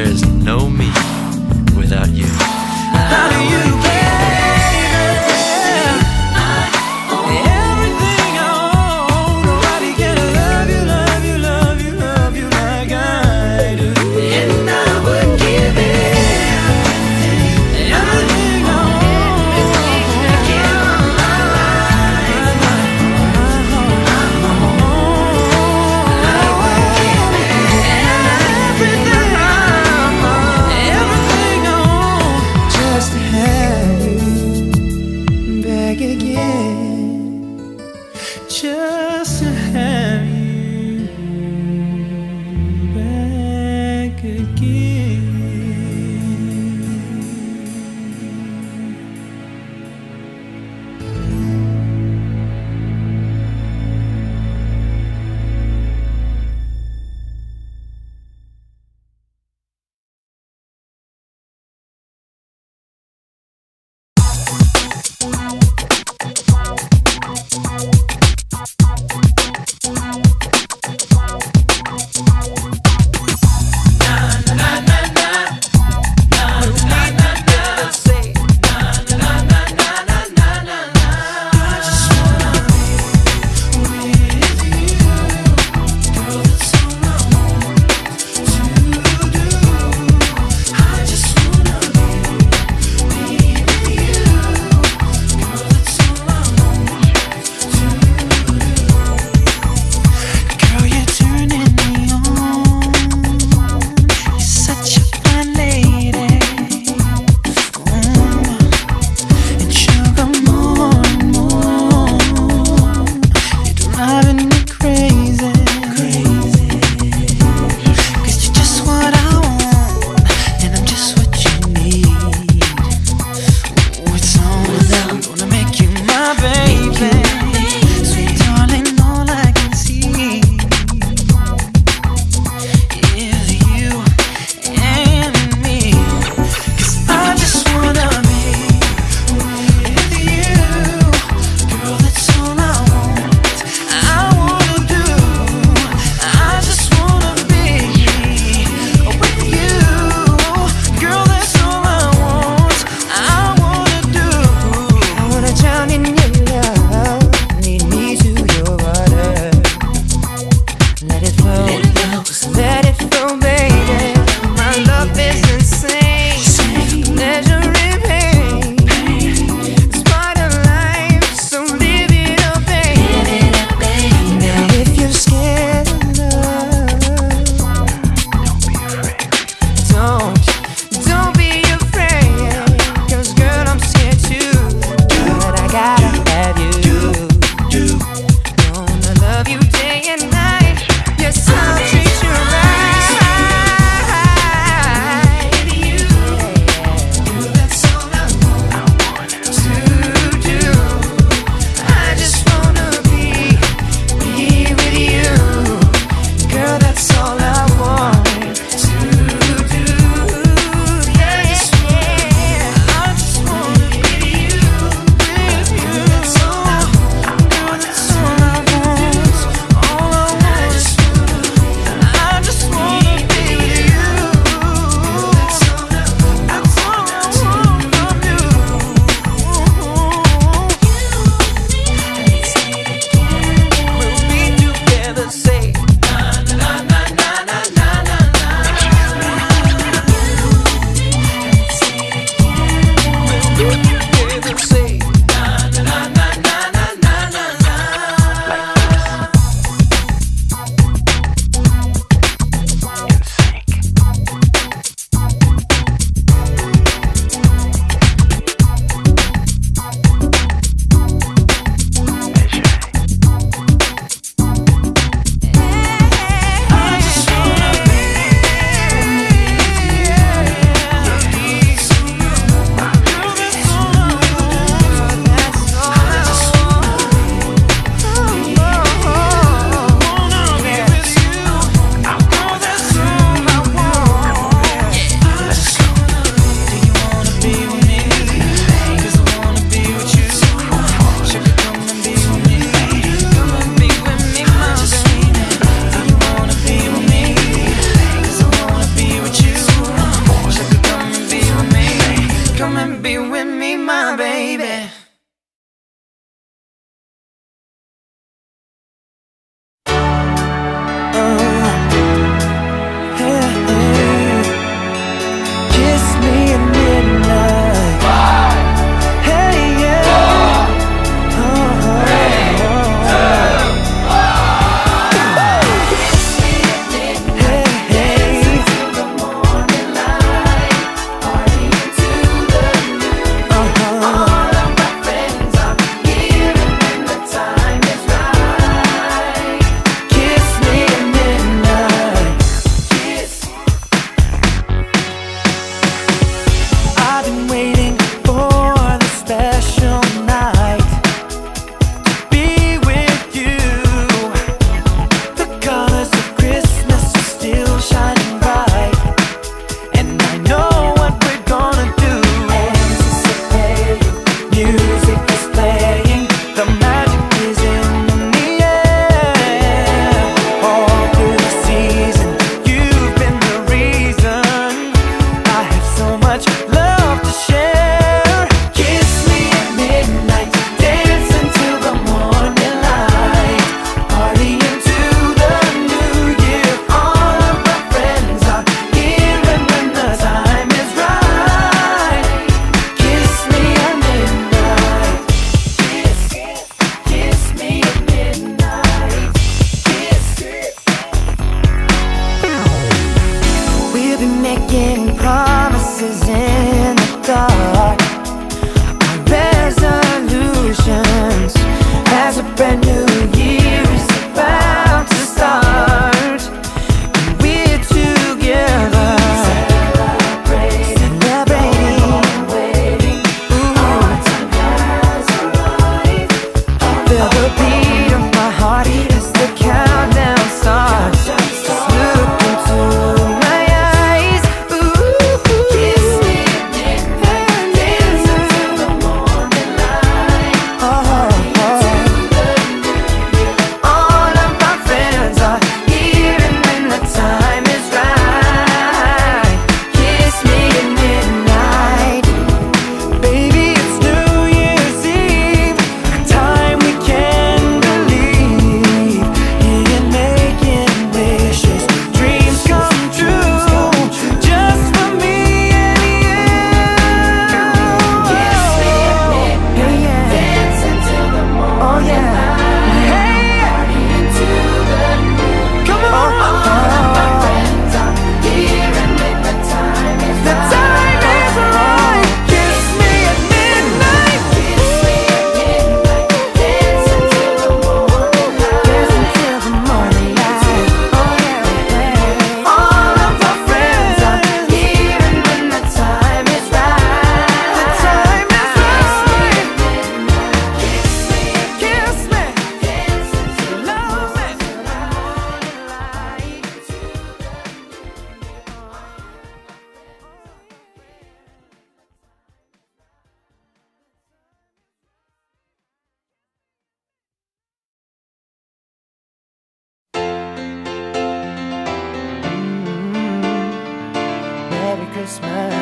Speaker 4: is no me without you.
Speaker 2: How do you, baby? Everything I own. Nobody can love you, love you, love you, love you like I do. And I would give everything I own. Everything I own, just to have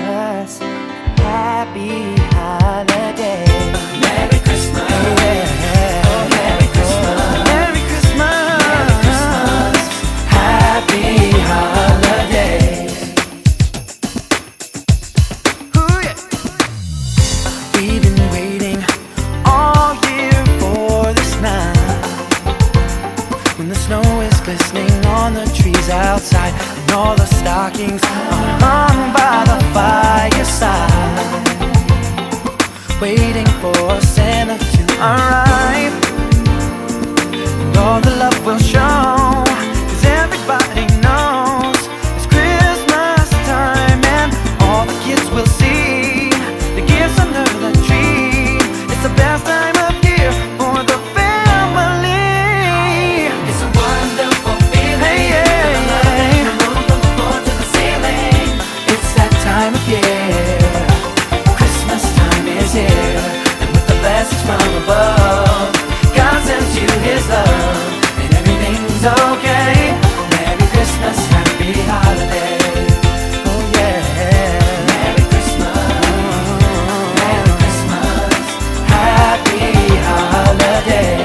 Speaker 1: Christmas, happy holiday.
Speaker 2: Merry Christmas.
Speaker 1: Yeah.
Speaker 2: Oh, Merry Christmas.
Speaker 1: Merry Christmas.
Speaker 2: Merry Christmas. Happy holidays.
Speaker 1: Ooh, yeah. We've been waiting all year for this night, when the snow is glistening on the trees outside, and all the stockings are hung by the fireside, waiting for Santa to arrive, and all the love will show, 'cause everybody knows it's Christmas time, and all the kids will see the gifts under the tree. It's the best time of year for the family.
Speaker 2: It's a wonderful feeling.
Speaker 1: Hey, yeah, yeah.
Speaker 2: The moon from the floor to the ceiling.
Speaker 1: It's that time of year. Christmas time is here, and with the blessings from above, God sends you His love, and everything's okay. Merry Christmas, happy holiday. Oh yeah.
Speaker 2: Merry Christmas. Merry Christmas.
Speaker 1: Happy holiday.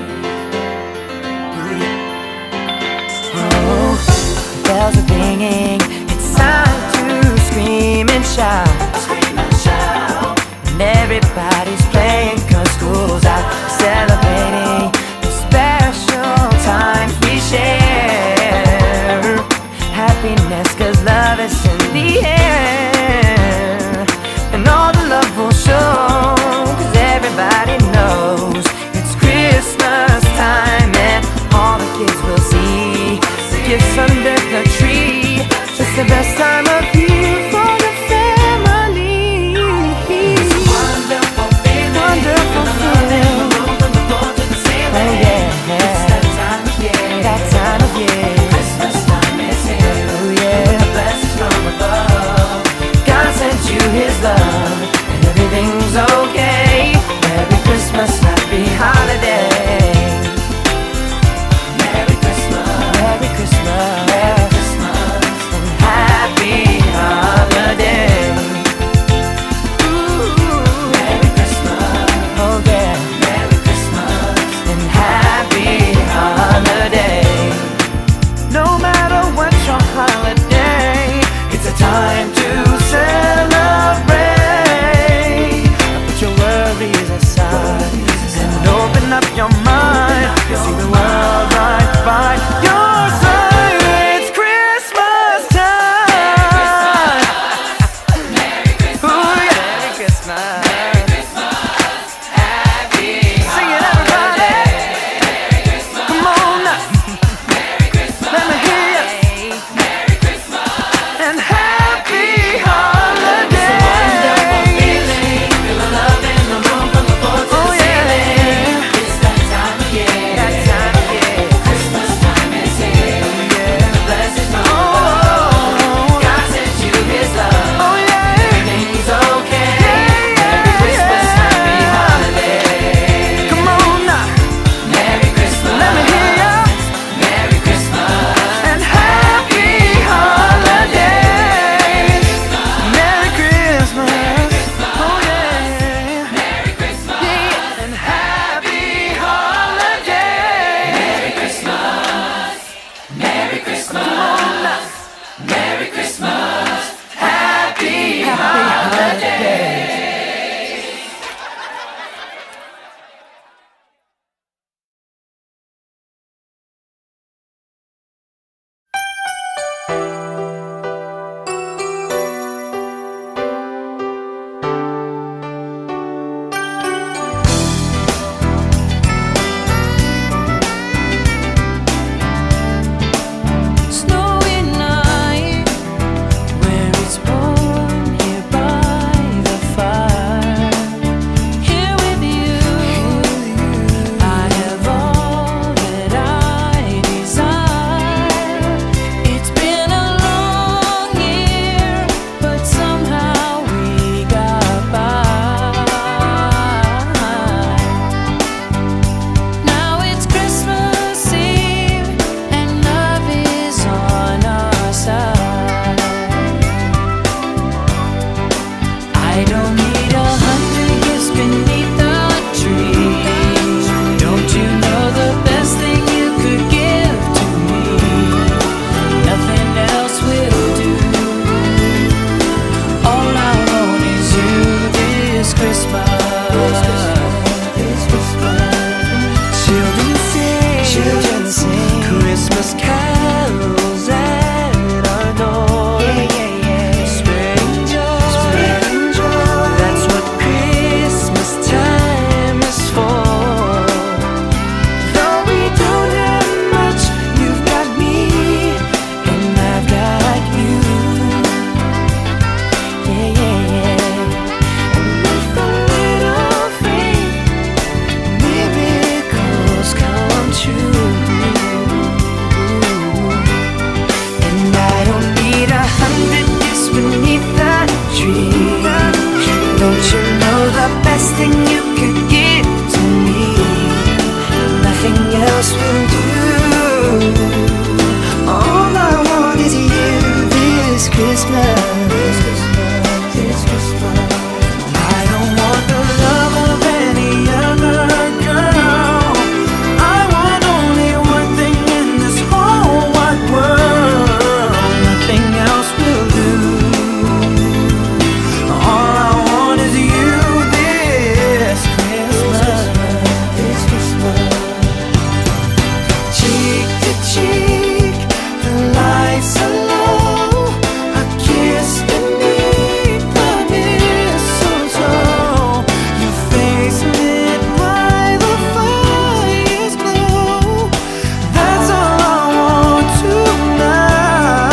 Speaker 1: Oh, bells are ringing. It's time to scream and shout.
Speaker 2: Scream and shout.
Speaker 1: And everybody's playing 'cause school's out, celebrating the special times we share. Happiness 'cause love is in the air, and all the love will show, 'cause everybody knows it's Christmas time, and all the kids will see the gifts under the tree. It's the best time of year for the family.
Speaker 2: Wonderful feeling.
Speaker 1: Wonderful
Speaker 2: The moon
Speaker 1: feeling.
Speaker 2: from the floor to the ceiling. I don't need 100 gifts beneath the tree. Don't you know the best thing you could give to me? Nothing else will do. All I want is you this Christmas. Children sing Christmas carols at our door. Spreading joy, that's what Christmas time is for. Though we don't have much, you've got me and I've got you. And with a little faith, miracles come true. And I don't need 100 gifts beneath the tree. Don't you know the best thing you could give to me? Nothing else will do. All I want is you this Christmas. I don't want the love of any other girl. I want only one thing in this whole wide world. Nothing else will do. All I want is you this Christmas. Cheek to cheek, the lights are low. A kiss beneath the mistletoe. Your face lit by the fire's glow. That's all I want tonight.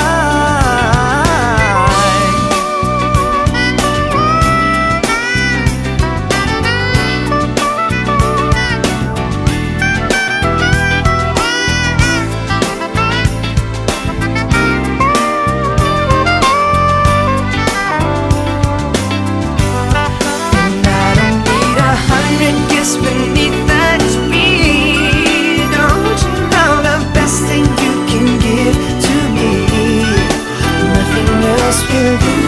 Speaker 2: And I don't need 100 gifts beneath that tree. Don't you know the best thing you can give to me? Nothing else will do.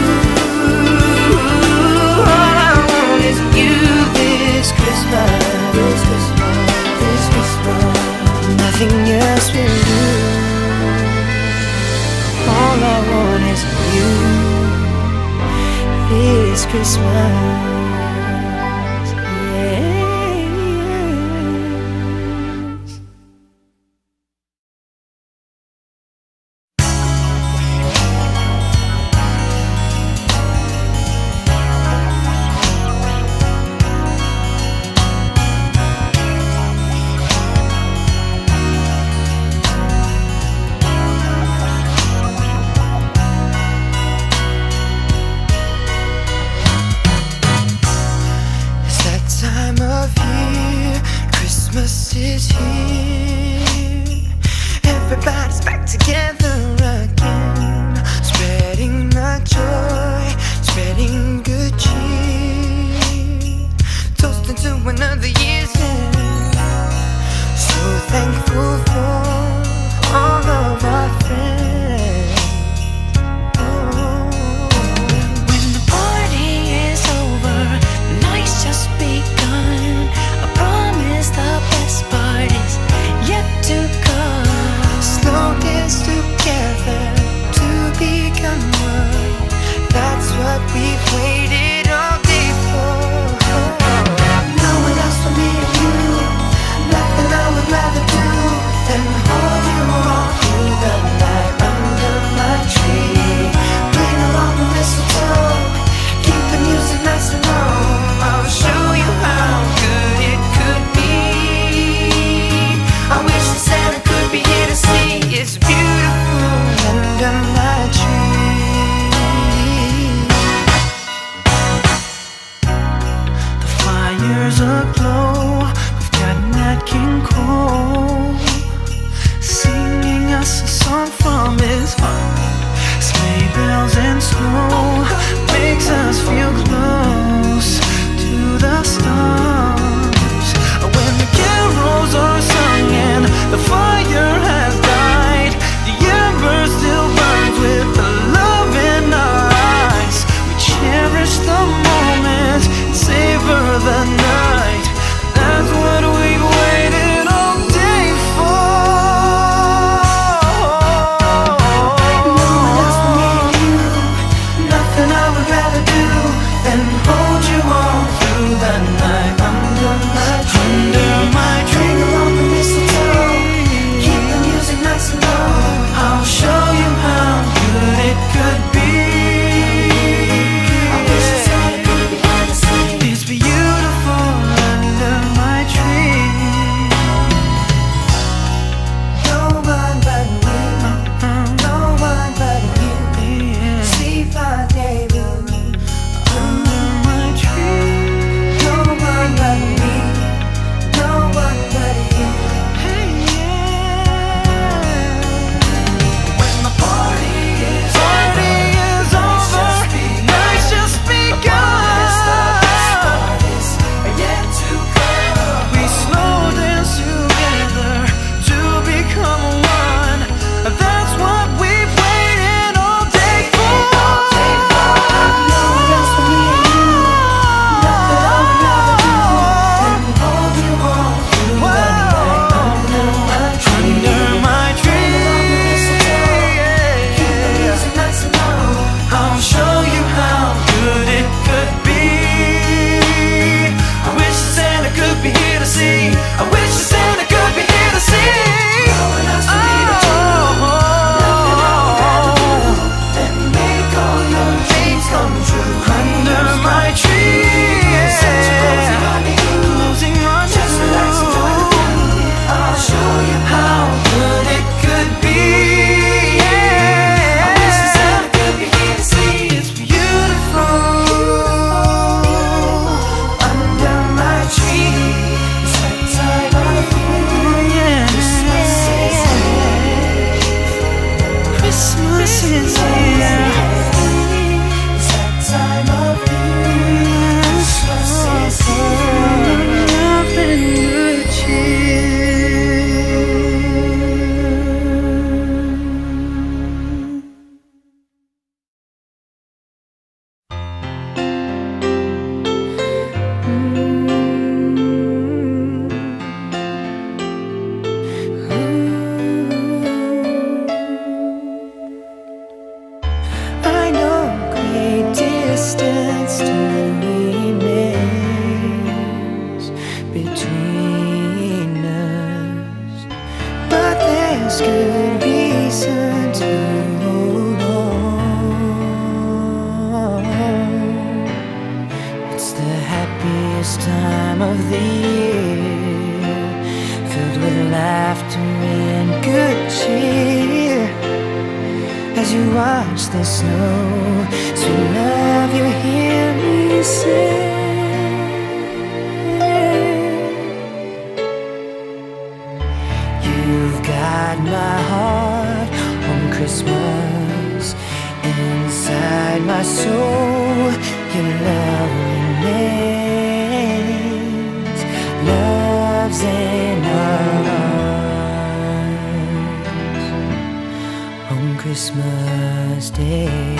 Speaker 2: All I want is you this Christmas. Nothing else will do. All I want is you this Christmas. Yes. would rather do than hold you all through the night. Under my tree, hang along the mistletoe, keep the music nice and low. I'll show you how good it could be. I wish I said it could be here to see. It's beautiful under my tree. No one but me, no one but you. Sleep by day with me under my tree. No one but me, no one but you. Hey, yeah. When the party is over, night's just begun. Yet to come. We slow dance together to become one. That's what we've waited all day for. No one else for me and you. Nothing I would rather do than hold you all through the night under my tree. Under my tree. Keep the music nice and low. I'll show you how good it could be. I wish Santa could be here to see. I wish Santa could be here to see. No one else for me but you. Nothing I would rather do than make all your dreams come true. Under my tree, such a cozy rendezvous. Just relax, enjoy the view. I'll show you how good it could be. I wish Santa could be here to see. It's beautiful under my tree. It's that time of year. Christmas is here. Christmas is here. It's that time of year. Christmas is here. Love and good cheer. I know great distance still remains between us, but there's good reason to hold on. It's the happiest time of the year, filled with laughter and good cheer. As you watch the snow, sweet love, you hear me say, you've got my heart on Christmas. Inside my soul, your love remains. Love's in our arms on Christmas Day.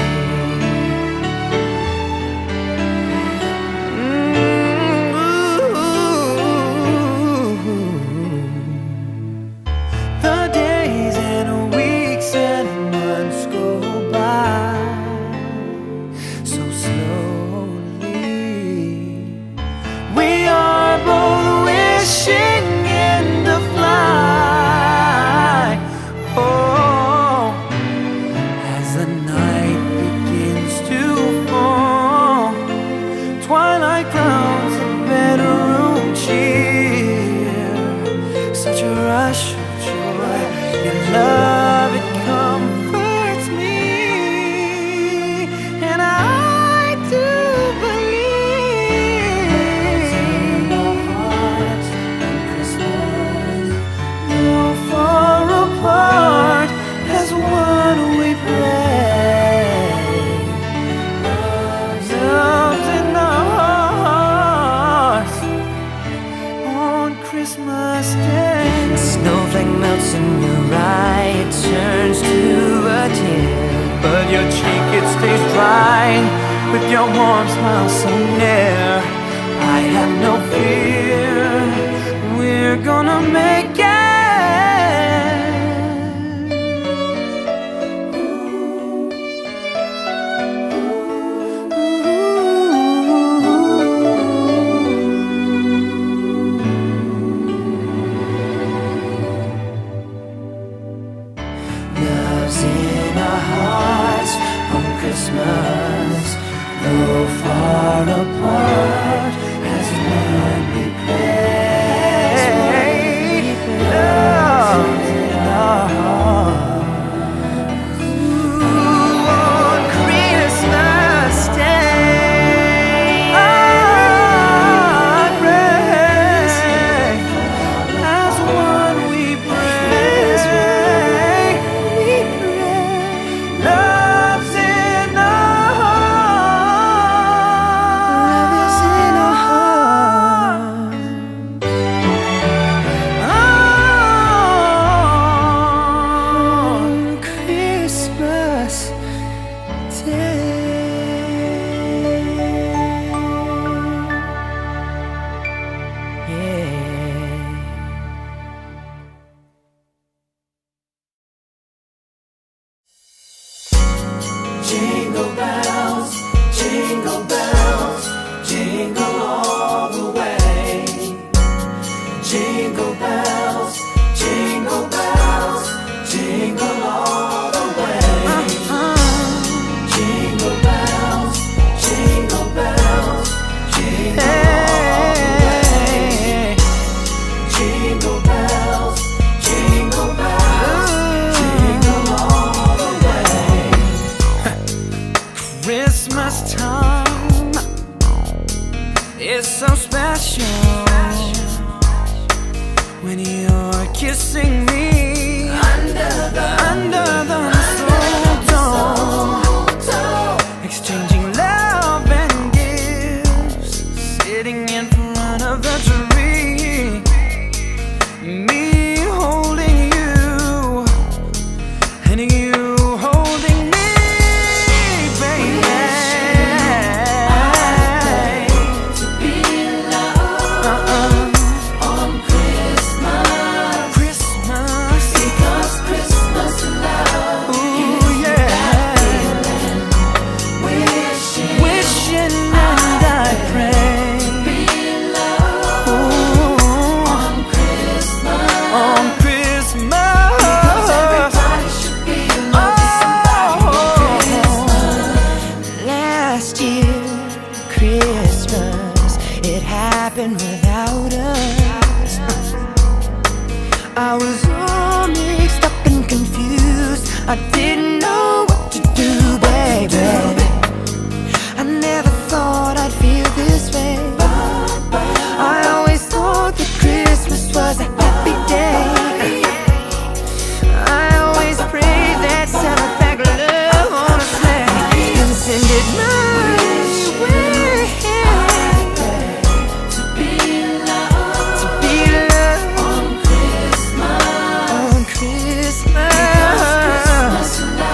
Speaker 2: The days and weeks and months go by so slowly. We are both wishing in the fly. Oh, as the night begins to fall, twilight crowns the bedroom cheer. Such a rush of joy, your love, it comforts me. And I do believe in our hearts on Christmas. Though far apart, as one we pray. Love's in our hearts on Christmas Day. The snowflake melts in your eye, it turns to a tear. But your cheek, it stays dry with your warm smile so near. I have no fear, we're gonna make it. Ooh, ooh, far apart as one we pray. Love in our hearts.
Speaker 1: Ooh, on Christmas Day,
Speaker 2: I pray as one we pray. Love's in our
Speaker 1: love is in our
Speaker 2: hearts.
Speaker 1: on Christmas Day.
Speaker 2: Jingle bells, jingle bells, jingle all the way. Jingle bells, jingle bells, jingle all the way. Jingle bells, jingle bells, jingle all the way. Jingle bells, jingle bells, jingle all the way. Christmas time is so special when you're kissing me under the mistletoe, exchanging love and gifts, sitting in front of the tree, me holding you and you holding me, baby. To be loved on Christmas, because Christmas love. Ooh, yeah. Wishing and I pray to be loved on Christmas, because everybody should be loving somebody.
Speaker 1: Last year, Christmas, it happened without us. I was all mixed up and confused. I didn't know what to do, baby. I never thought I'd feel this way. I always thought that Christmas was a happy day. I always prayed that Santa back love on a sleigh and send it my way.
Speaker 2: To be loved on
Speaker 1: On Christmas,
Speaker 2: Christmas love.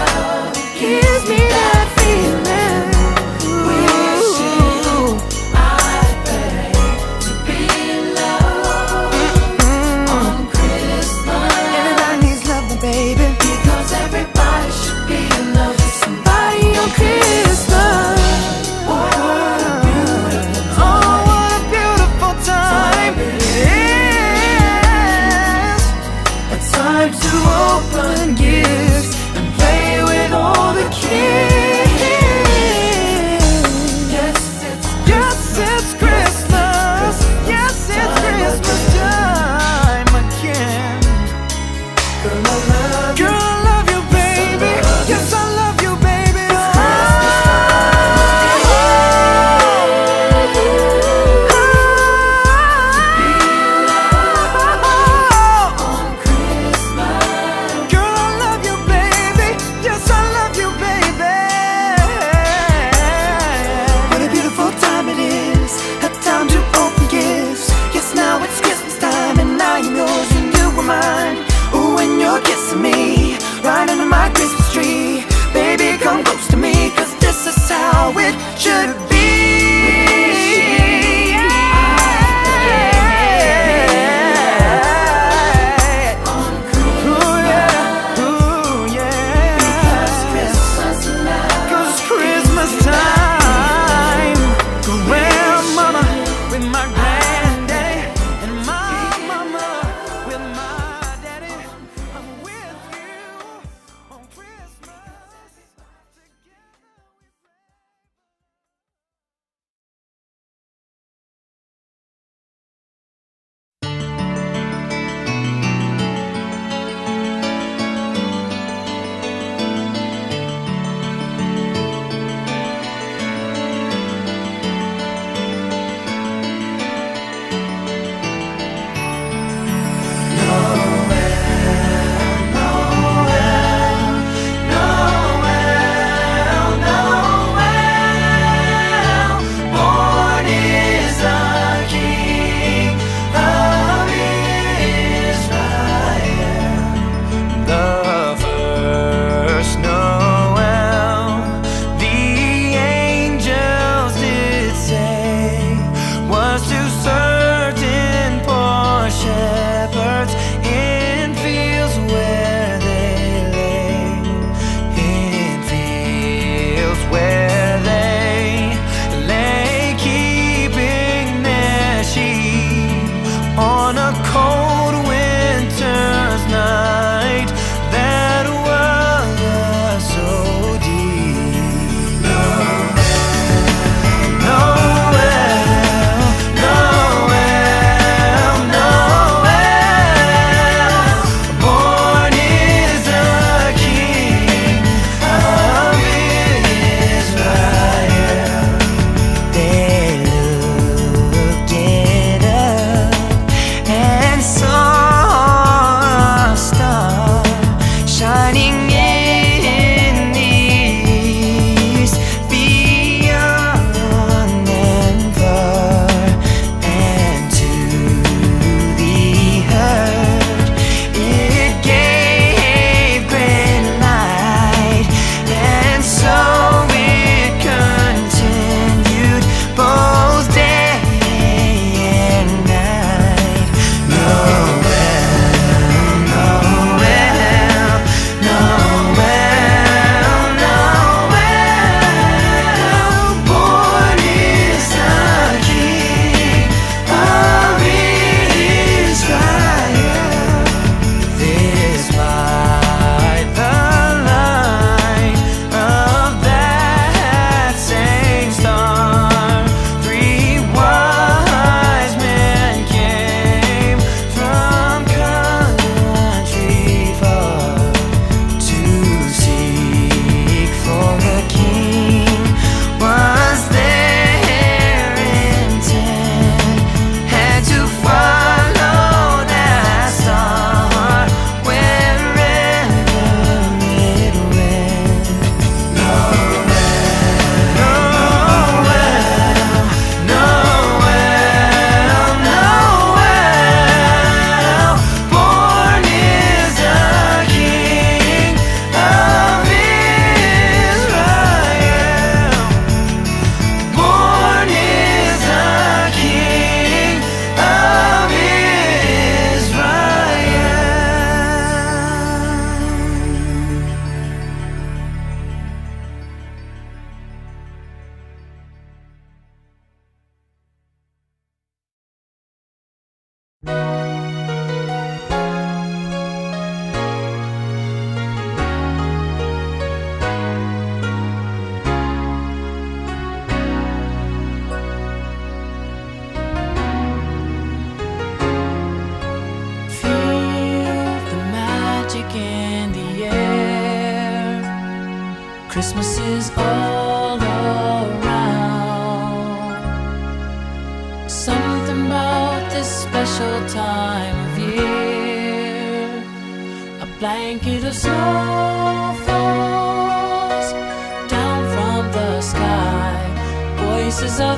Speaker 2: Something about this special time of year, a blanket of snow falls down from the sky. Voices of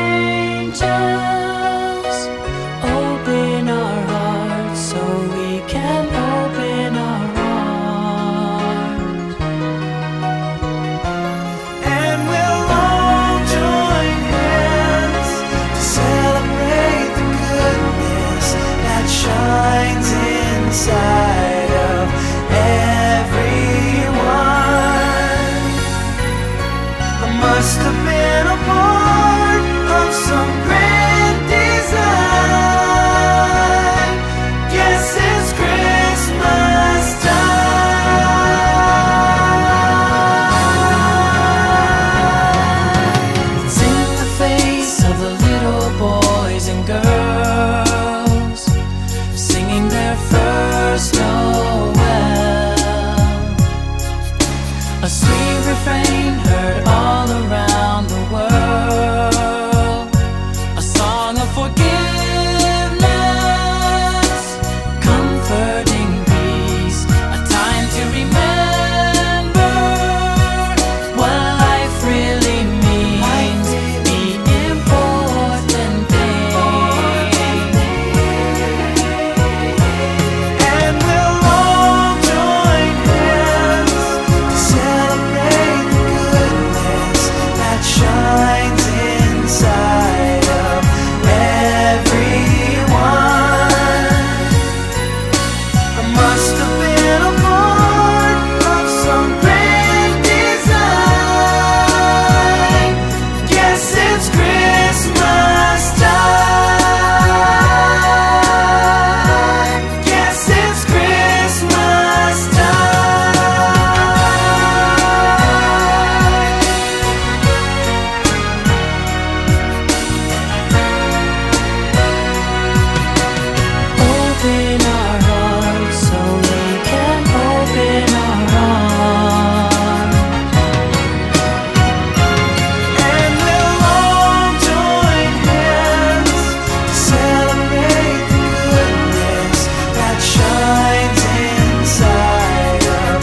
Speaker 2: angels open our hearts so we can open our arms.
Speaker 1: And we'll all join hands to celebrate the goodness that shines inside of everyone. I must have been a part of some grand design. Guess it's Christmas time.
Speaker 2: It's in the face of the little boys and girls singing their first Noel. A sweet refrain heard all around the world, a song of forgiveness, comforting peace, a time to remember what life really means, the important things.
Speaker 1: And we'll all join hands to celebrate the goodness that shines inside of everyone. I must have been a part of some grand design. Guess it's Christmas time. Guess it's Christmas time.
Speaker 2: Open our hearts so we can open our arms.
Speaker 1: And we'll all join hands to celebrate the goodness that shines inside of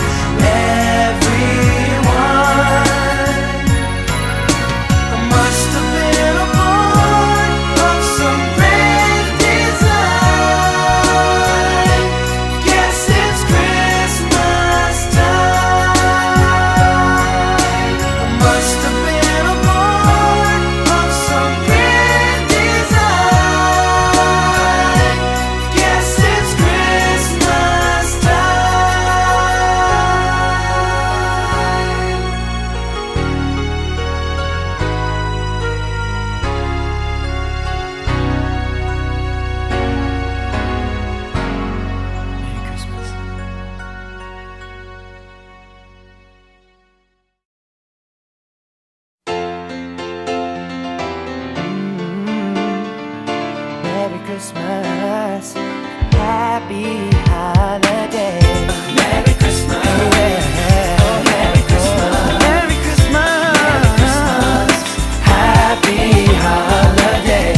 Speaker 1: everyone. I must have been a part of some grand design. Guess it's Christmas time. I must have been a part of some grand design. Guess it's Christmas time.
Speaker 4: Merry Christmas.
Speaker 1: Merry Christmas, happy holiday. Merry Christmas, Merry Christmas, Merry Christmas, happy holiday.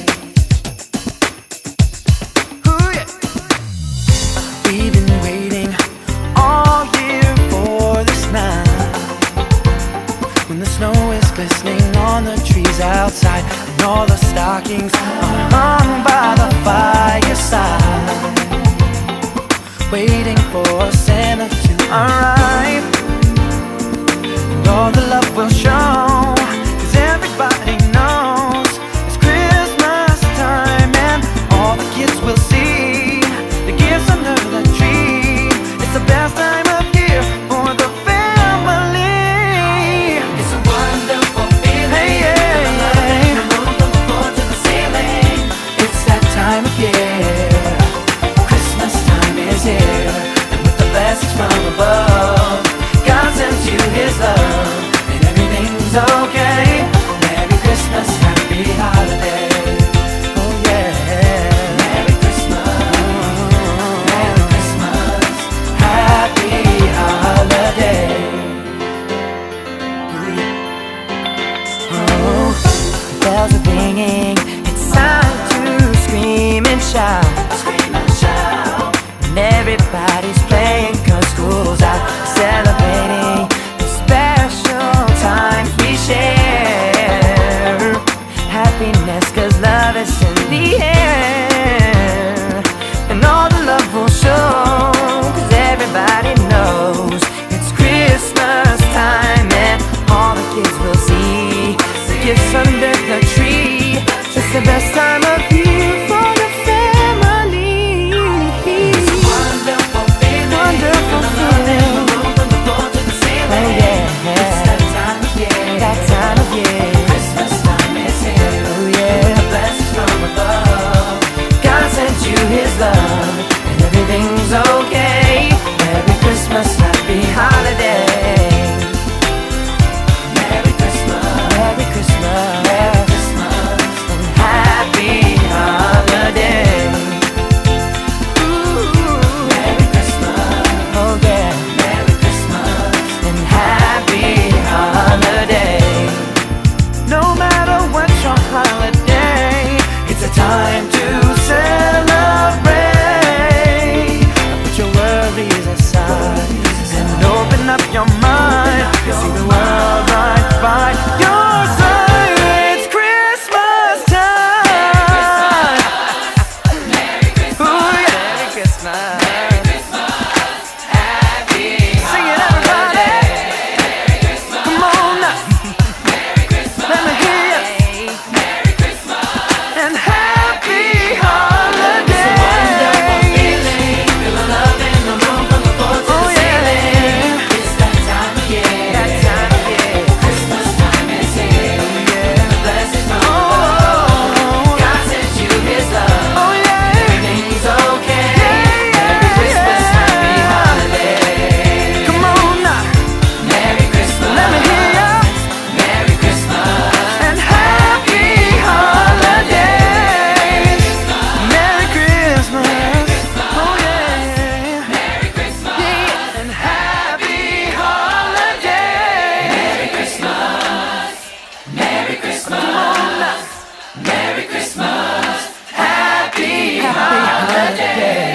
Speaker 1: Ooh, yeah. We've been waiting all year for this night, when the snow is glistening on the trees outside, and all the stockings are hung by the fireside, waiting for Santa to arrive. And all the love will show, 'cause everybody knows it's Christmas time, and all the kids will see the gifts under the tree. It's the best time of year for the family. It's a wonderful feeling. Hey, yeah, yeah. From the floor to the ceiling. It's that time of year. Christmas time is here, and with the blessings from above, God sends you His love, and everything's okay. happiness, 'cause love is in the air. And all the love will show, 'cause everybody knows it's Christmas time, and all the kids will see the gifts under the tree. It's the best time of year for the family. It's a wonderful feeling. Wonderful feeling. From the floor to the ceiling. Oh yeah, it's that time of year. That time of year. Christmas time is here. Oh yeah, the blessings from above. God sent you His love, and everything's okay. Merry Christmas, happy holiday. Merry Christmas, Merry Christmas, Merry Christmas, and happy holiday. Ooh, Merry Christmas, oh yeah, Merry Christmas, and happy holiday. No matter what your holiday, it's a time to celebrate. Put your worries aside and open up your mind. See the world right by your side. It's Christmas time. Merry Christmas. Ooh, yeah. Merry Christmas. Merry Christmas. Happy Sing it, everybody. Merry Christmas. Come on now. Merry Christmas. Let me hear you. Merry Christmas. And happy holiday. It's a wonderful feeling. Feel the love in the room from the floor to the ceiling. It's that time of year. That time of year. Christmas time is here. Yeah. The blessings from above. God sent you His love. Oh yeah. Everything's okay. Merry Christmas, happy holiday. Come on now. Merry Christmas. Let me hear ya. Merry Christmas. And happy holidays. Merry Christmas. Oh yeah. Merry Christmas. Yeah. And happy holidays. Merry Christmas. Merry Christmas. Come on now. Merry Christmas. Happy holidays.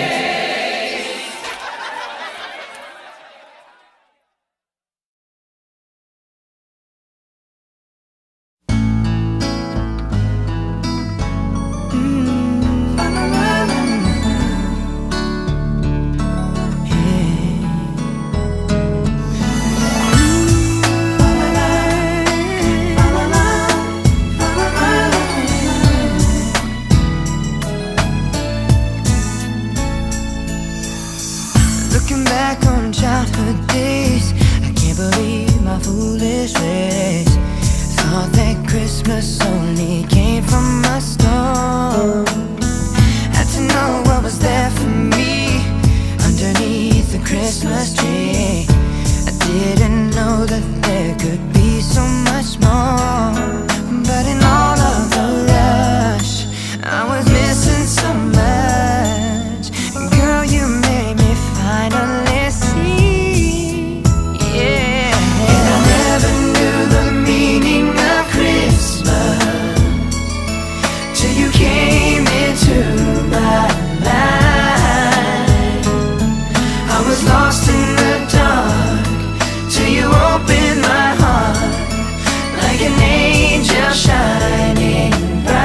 Speaker 1: Looking back on childhood days, I can't believe my foolish ways. Thought that Christmas only came from a store. Had to know what was there for me underneath the Christmas tree. I didn't know that there could be so much more. But in all of the rush, I was missing so much. Girl, you made me finally see. Yeah. And I never knew the meaning of Christmas till you came into my life. I was lost in the dark till you opened my heart, like an angel shining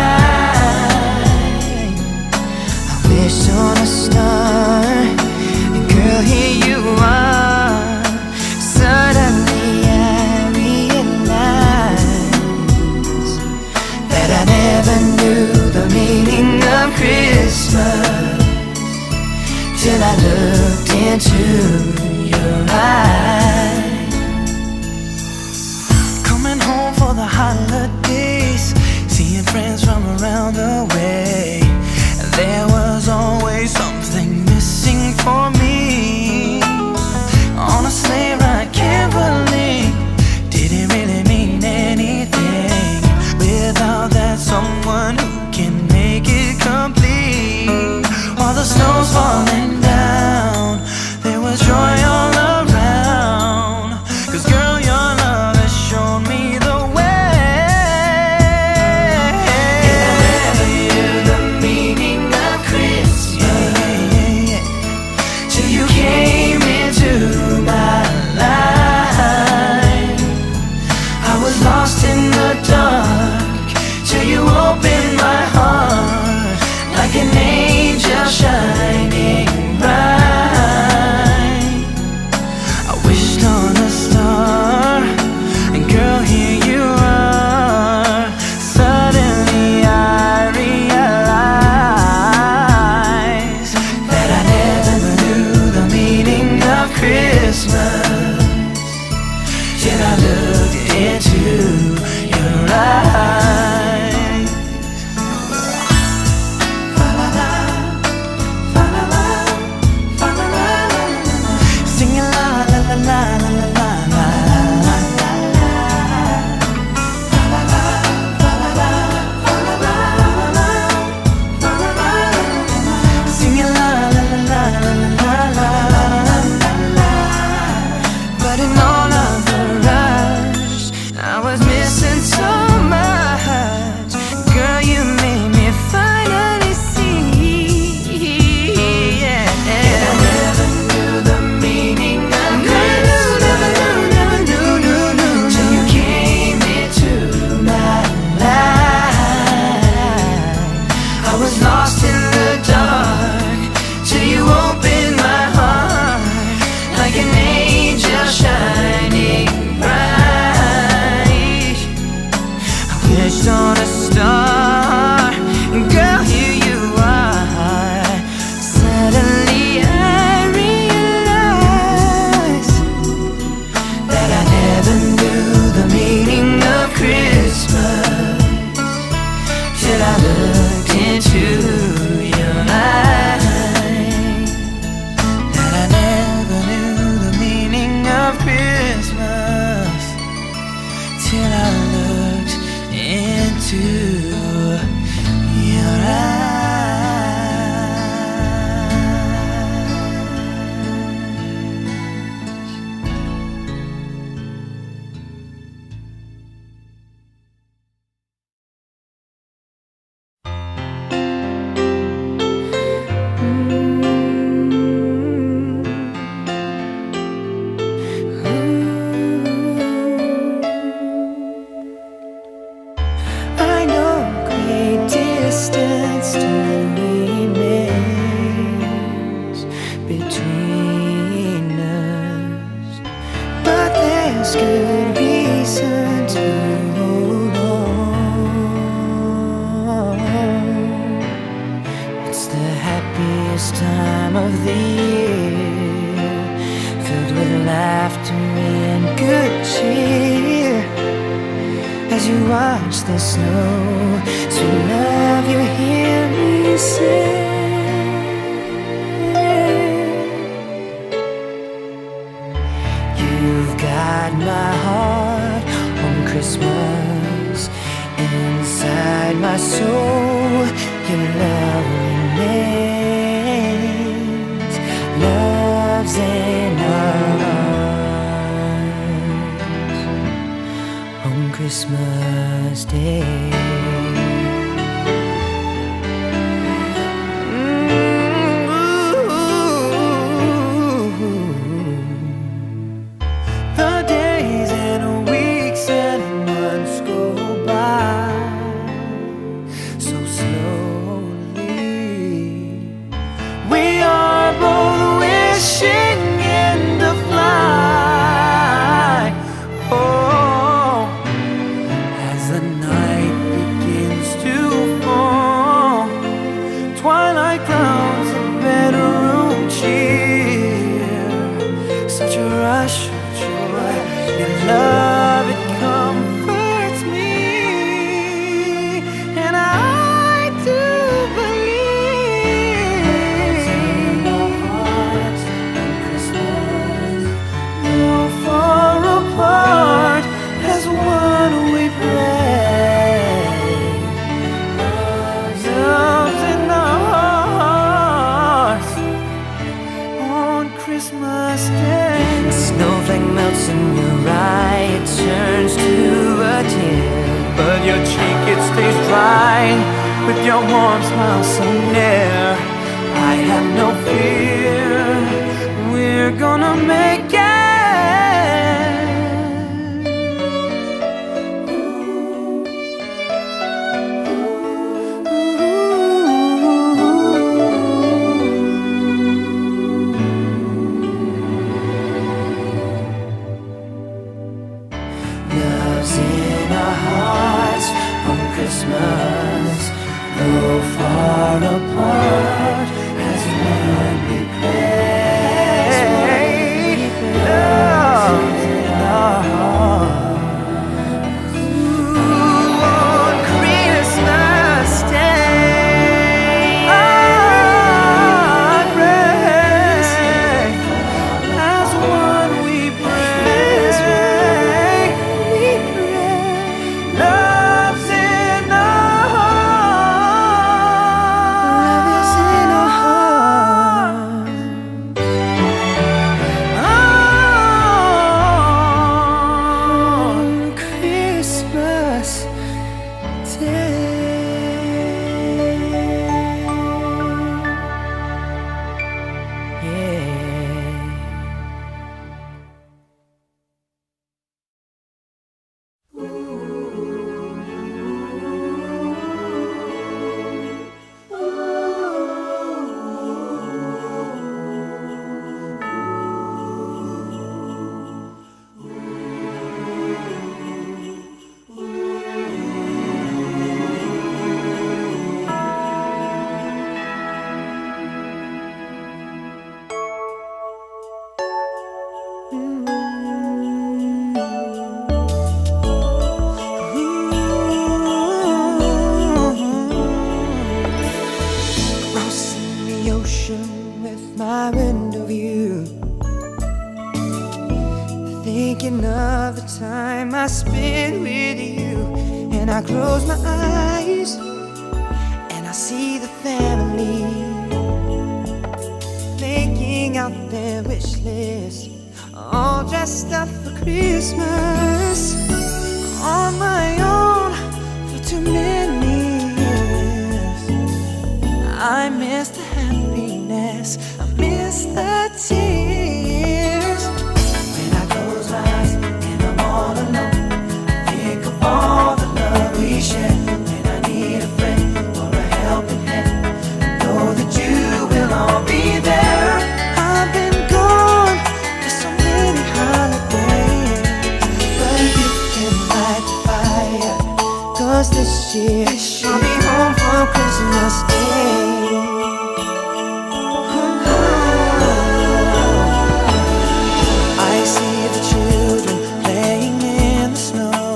Speaker 1: bright. I wish on a star, and girl, here you are. Suddenly I realized that I never knew the meaning of Christmas till I looked into your eyes. Coming home for the holidays, seeing friends from around the way. There was always something missing for me. On a sleigh ride caroling didn't really mean anything without that someone who can make it complete. While the snow's falling down, there was joy all around. on a star. Girl, here you are. Suddenly I realize that I never knew the meaning of Christmas till I looked into your eyes. That I never knew the meaning of Christmas till I looked into your eyes. I know great distance still remains between us, but there's good reason to hold on. It's the happiest time of the year, filled with laughter and good cheer. As you watch the snow, sweet love, you hear me say, you've got my heart on Christmas. Inside my soul, your love remains. Love's in our hearts on Christmas Day. The days and weeks and months go by so slowly. We are both wishing in the fly. Oh, as the night begins to fall, twilight clouds the bedroom cheer. Such a rush of joy, your love, it comforts me. And I do believe in our hearts on Christmas, though far apart, as one we pray. Love's in our hearts on Christmas Day. The snowflake melts in your eye, it turns to a tear, but your cheek, it stays dry with your warm smile so near. I have no fear, we're gonna make it. Love's in our hearts on Christmas, though far apart, as one we pray. Love's in our hearts. Ooh, on Christmas Day, I pray, as one we pray. Love's in our hearts. When I close my eyes and I see the family laying out their wish list, all dressed up for Christmas, on my own for too many years. I miss the happiness, I miss the tears. When I close my eyes and I'm all alone, I think of all the love we shared. When I need a friend or a helping hand, I know that you will all be there. I've been gone for so many holidays, but you can light the fire, 'cause this year I'll be home for Christmas Day. I see the children playing in the snow,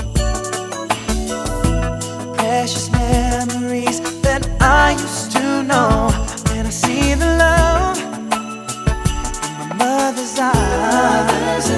Speaker 1: precious memories that I used to know. And I see the love in my mother's eyes,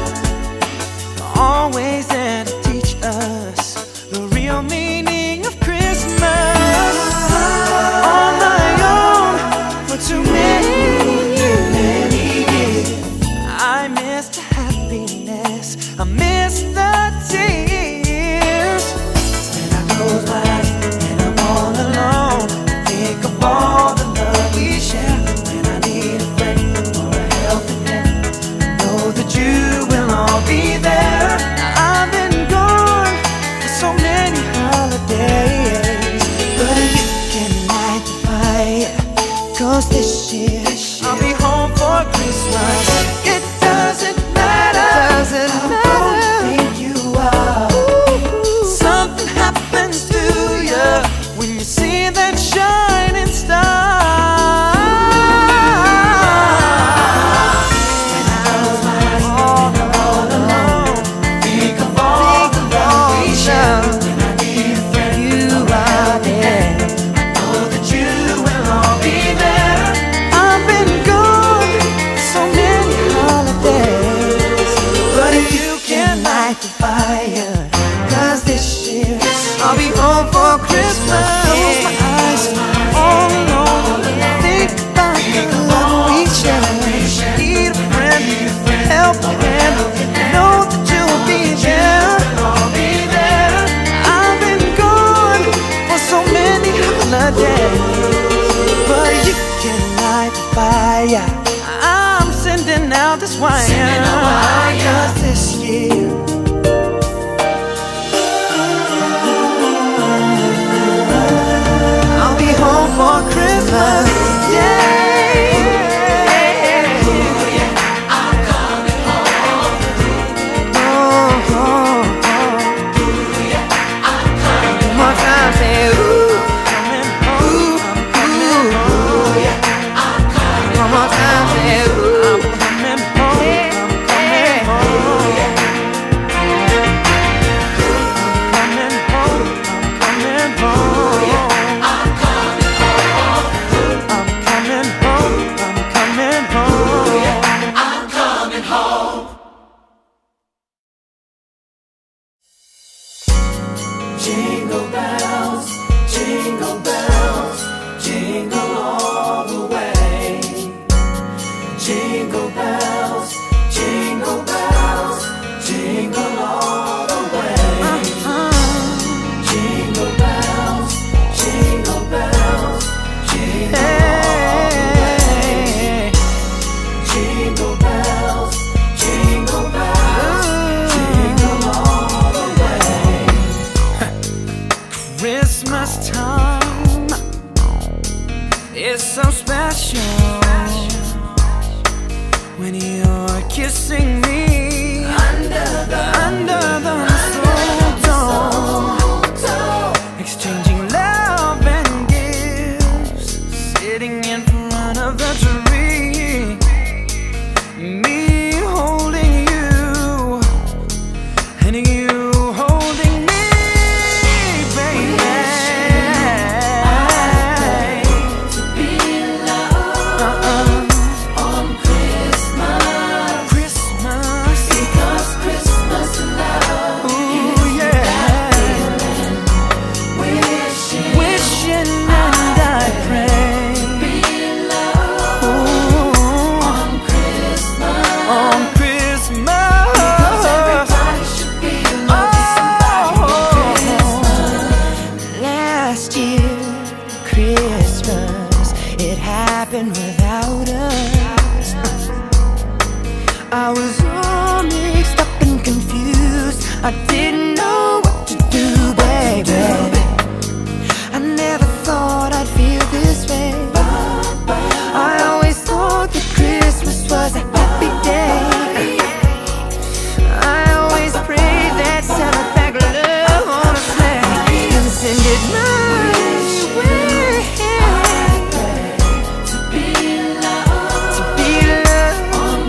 Speaker 1: always there to teach us the real meaning of Christmas. On my own for too many years, I miss the happiness, I miss the tears. When I close my eyes and I'm all alone, I think of all the love we share. When I need a friend or a helping hand, I know that you will all be there. I've been gone for so many holidays, but you can light the fire, 'cause this year I'll be home for Christmas. It doesn't matter how old you think you are. Something happens to you when you see that shining star. When I close my eyes and I'm all alone, think of all the love we share. When I need a friend, you are there. I know that you will all be there. I've been gone for so many holidays, but you can light the fire, 'cause this year I'll be home for Christmas. Close my eyes, all alone, think about the love we share. Need a friend, help a hand, know that you'll be there. I've been gone for so many holidays, but you can light the fire. I'm sending out this wire, 'cause this year I'll be home for Christmas. Yeah. I'm coming home. Oh, oh, oh. I'm coming. One more time, say ooh. Ooh, ooh, yeah. I'm coming. One more time, say ooh. I'm coming home. I'm coming home. I'm coming home. I'm coming home. Jingle bells, jingle all the way. Jingle bells, jingle all the way. Jingle bells, jingle all the way. Jingle bells, jingle all the way. Christmas time is so special when you're kissing me under the mistletoe, exchanging love and gifts, sitting in front of the tree, me holding you and you holding me, baby. To be loved on Christmas, because Christmas love. last year, Christmas, it happened without us. I was all mixed up and confused. I didn't know what to do, baby. I never thought I'd feel this way. I always thought that Christmas was a happy day. I always prayed that Santa packed love on a sleigh and send it my way. To be loved on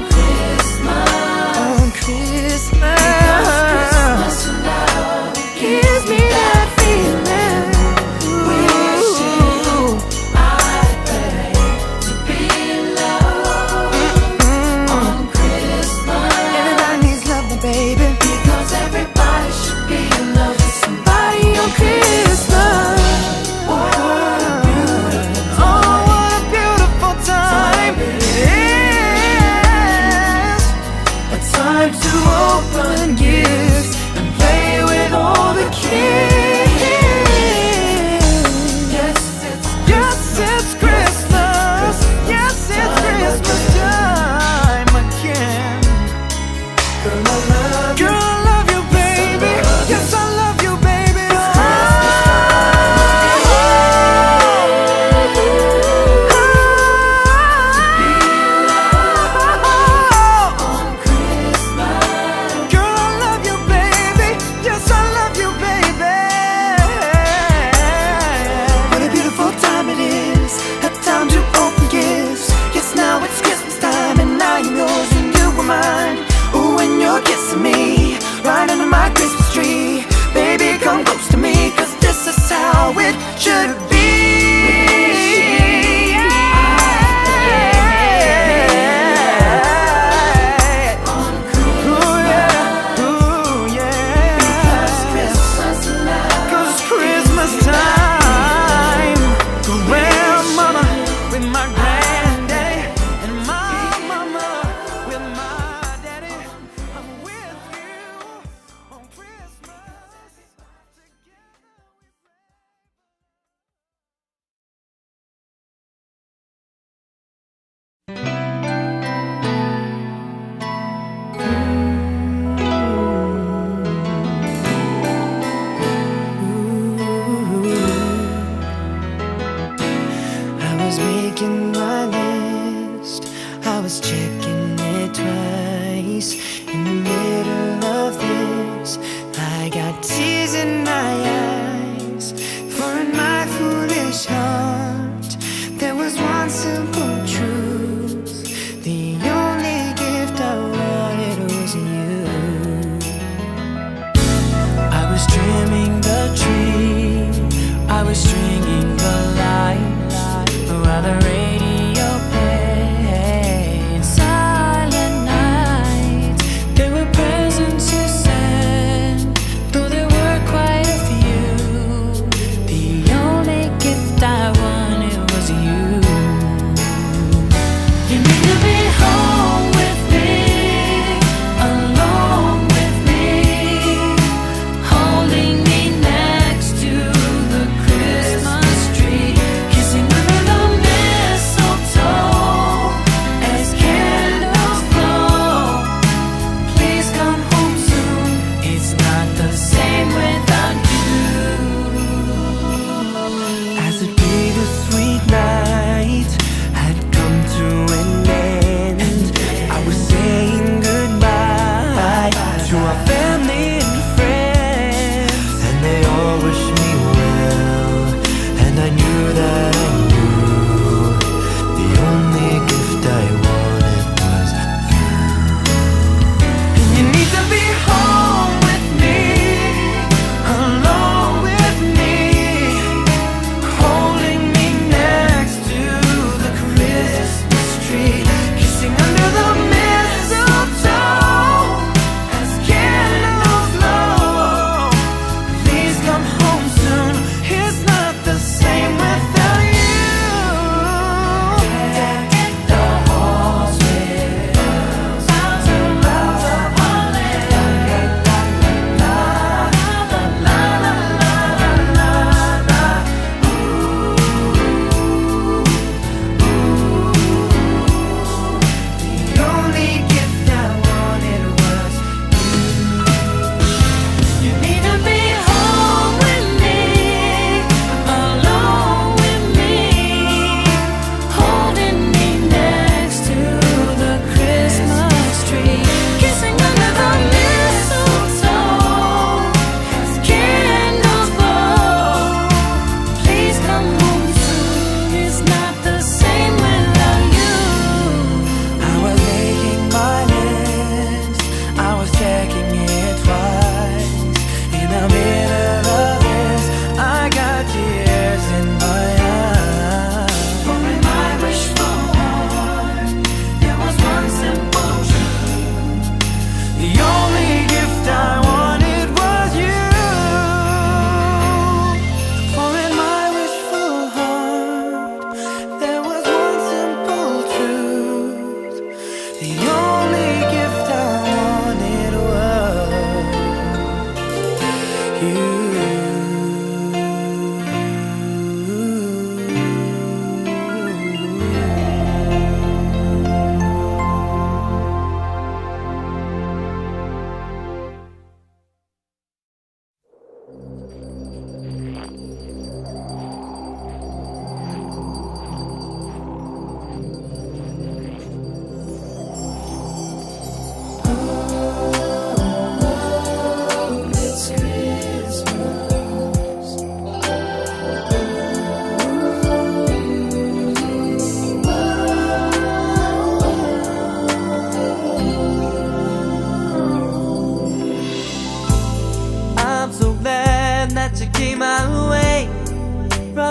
Speaker 1: Christmas, because Christmas love gives me that feeling. Wishing I pray to be loved on Christmas. Everybody needs love, my baby, because everybody should be in love with somebody on Christmas. What a beautiful time it is. A time to open gifts and play with all the kids. Yes, it's Christmas. Yes, it's Christmas time again. Girl, I love you, baby. Yes, I love you, baby. Girl, I love you, baby. Yes, I love you, baby. What a beautiful time it is. A time to open gifts. Yes, now it's Christmas time, and I'm yours and you were mine. Ooh, when you're kissing me right under my Christmas tree. Baby, come close to me, 'cause this is how it should be. Ooh, yeah. Ooh, yeah. 'Cause it's Christmas time. Grandmama with my granddaddy, and my mama with my daddy. I'm with you on Christmas. I was making my list, I was checking it twice. In the middle of this, I got tears in my eyes. For in my foolish heart, there was one simple truth. The only gift I wanted was you. I was trimming the tree, I was stringing the lights, while the radio played Silent Night.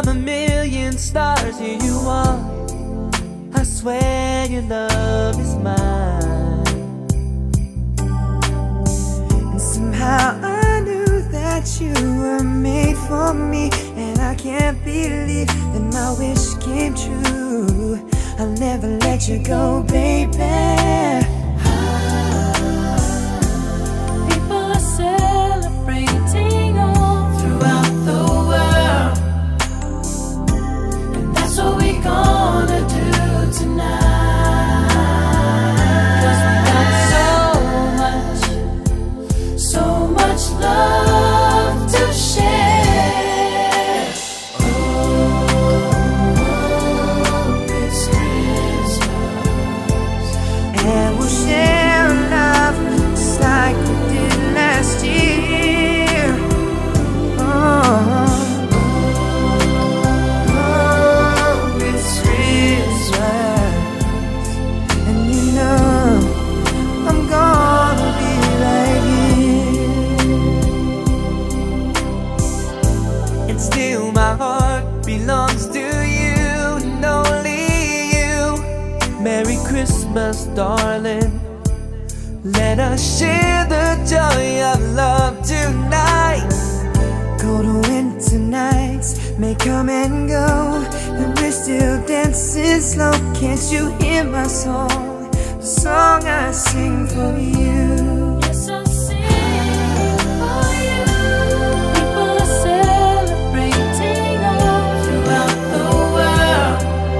Speaker 2: of a million stars, here you are. I swear your love is mine.
Speaker 1: And somehow I knew that you were made for me, and I can't believe that my wish came true. I'll never let you go, baby.
Speaker 2: People are celebrating all throughout the world, and that's what we're gonna do tonight. 'Cause we got so much love to share. Oh, it's Christmas,
Speaker 1: And we'll share love just like we did last year. Oh, it's Christmas. And you know I'm gonna be right here.
Speaker 2: and still my heart belongs to you and only you. Merry Christmas, darling. Let us share the joy of love tonight.
Speaker 1: Cold winter nights may come and go, and we're still dancing slow. Can't you hear my song? The song I sing for you.
Speaker 2: Yes, I sing for you. People are celebrating all throughout the world,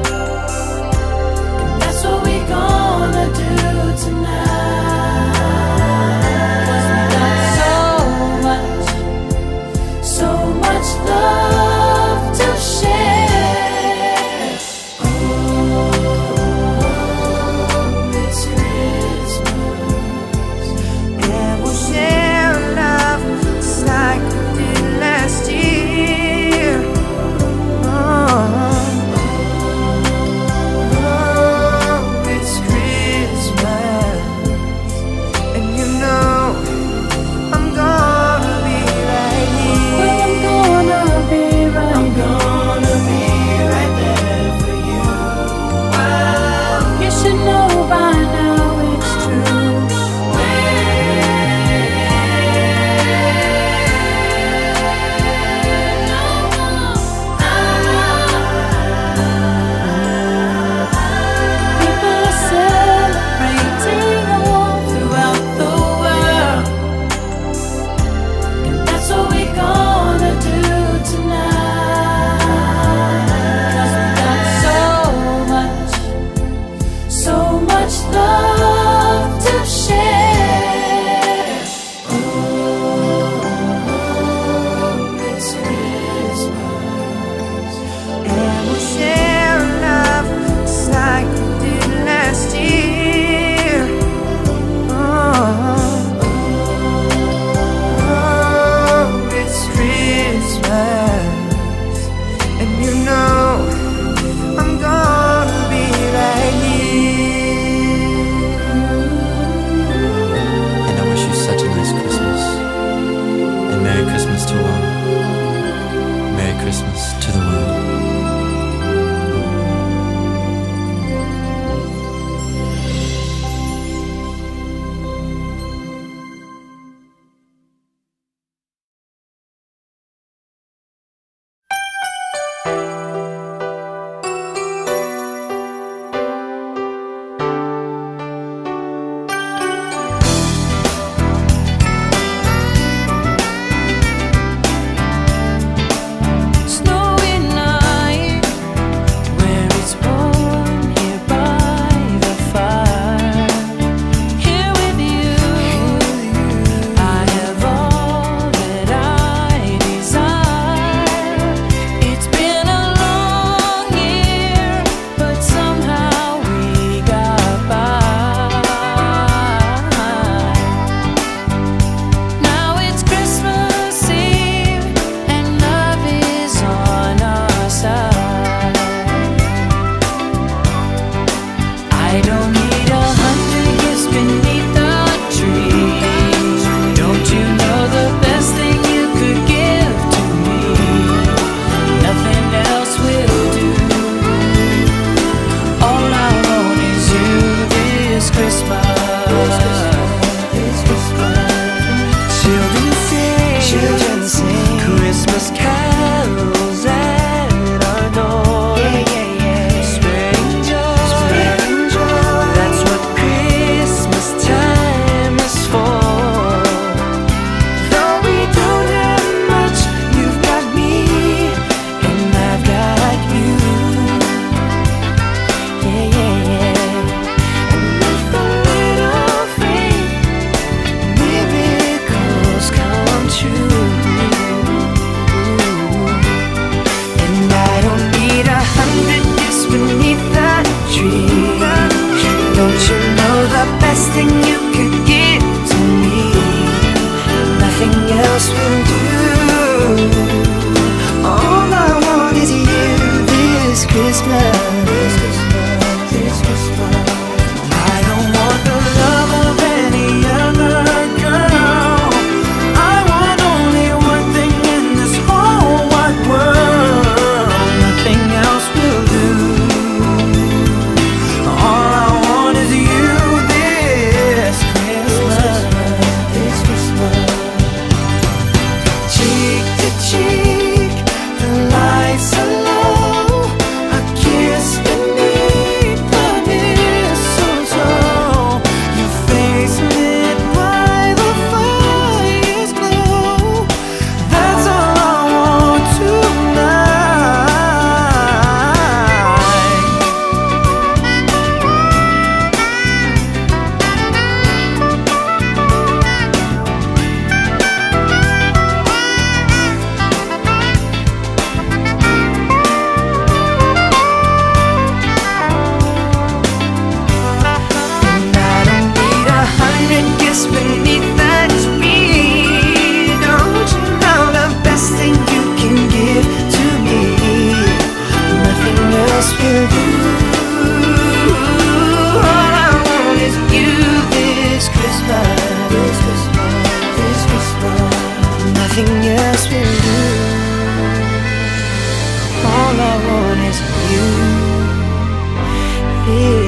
Speaker 2: and that's what we're gonna do tonight. 'Cause we got so much love to share. Oh, it's Christmas.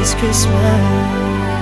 Speaker 1: this Christmas.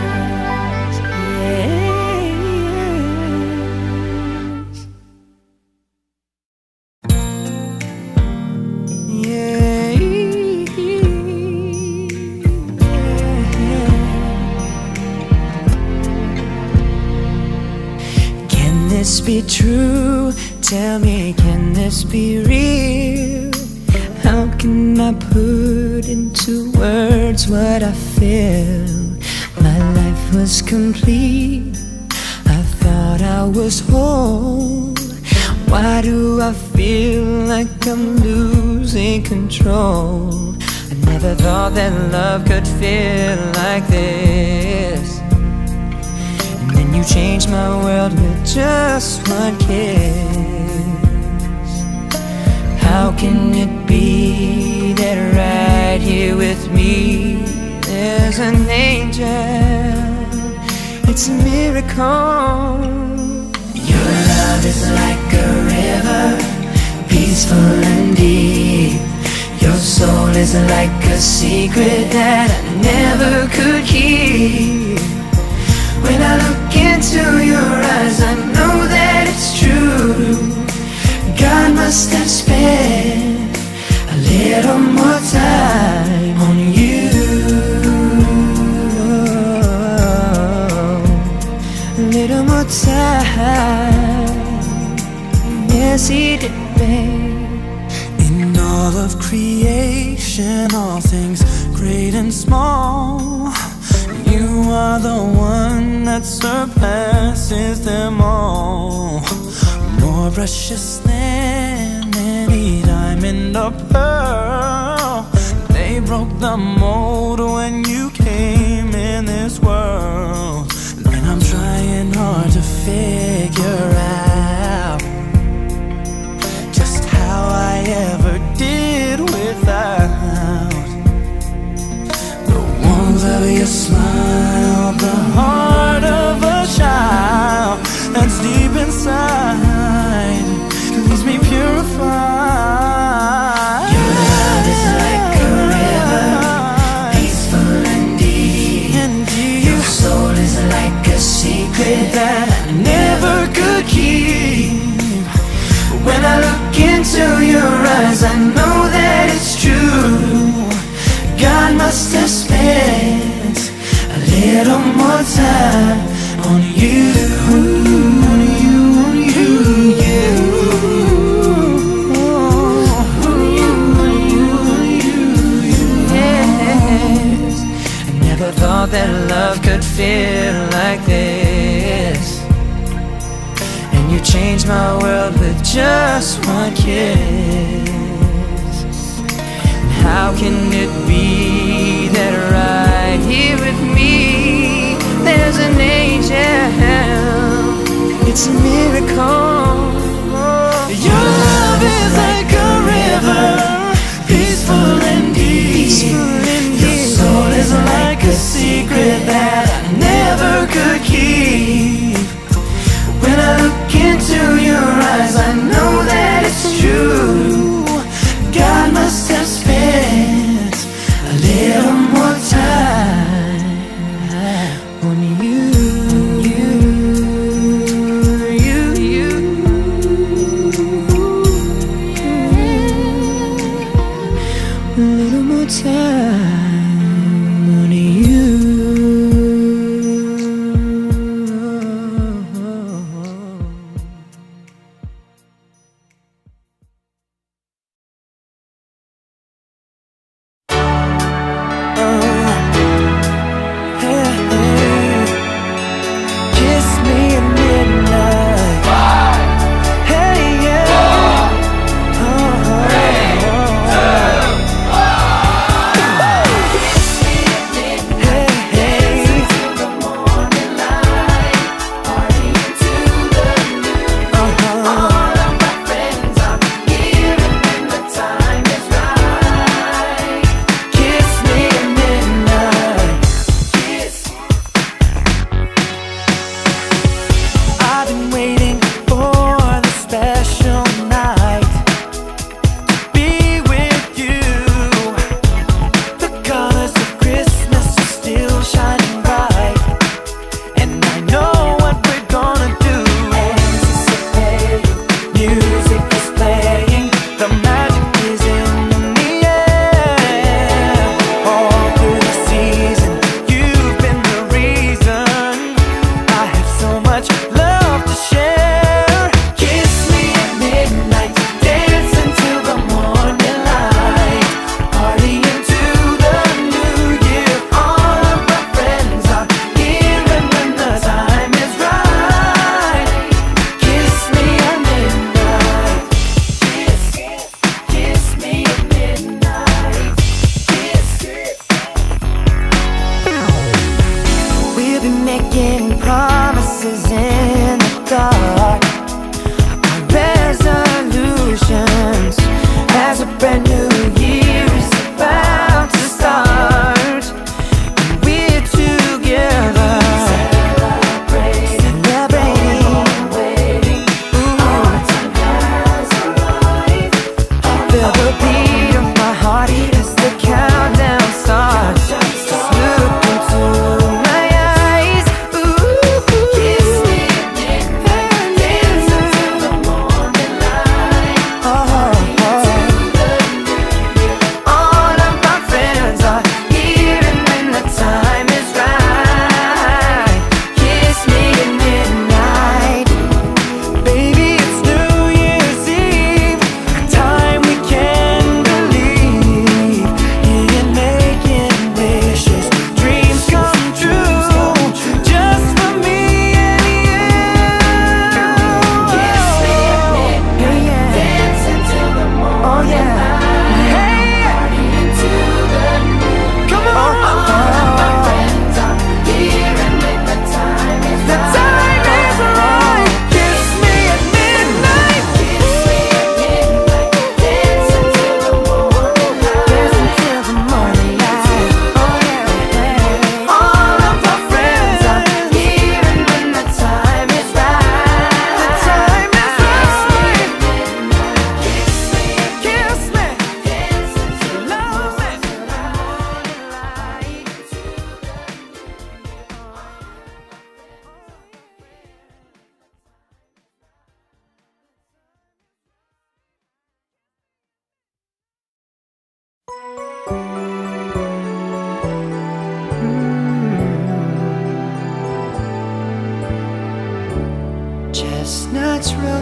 Speaker 1: Can this be true? Tell me, can this be real? How can I put into words what I feel? My life was complete, I thought I was whole. Why do I feel like I'm losing control? I never thought that love could feel like this. And then you changed my world with just one kiss. How can it be that right here with me there's an angel? It's a miracle. Your love is like a river, peaceful and deep. Your soul is like a secret that I never could keep. When I look into your eyes, I know that it's true. God must have spent a little more time on you. A little more time. Yes, he did, babe. In all of creation, all things great and small, you are the one that surpasses them all. More precious than any diamond or pearl. They broke the mold when you came in this world. And I'm trying hard to figure out just how I ever did without the warmth of your smile, the heart of a child that's deep inside, leaves me purified. Your love is like a river, peaceful and deep. Your soul is like a secret that I never could keep. When I look into your eyes, I know that it's true. God must have spent a little more time on you, on you, on you, you. On you, on you, on you, yes. I never thought that love could feel like this. And you changed my world with just one kiss. And how can it be that right here with me there's an angel? It's a miracle. Your love is like a river, peaceful and deep. Your soul is like a secret that I never could keep. When I look into your eyes, I know that it's true. God must have spent a little more time on you, a little more time on you.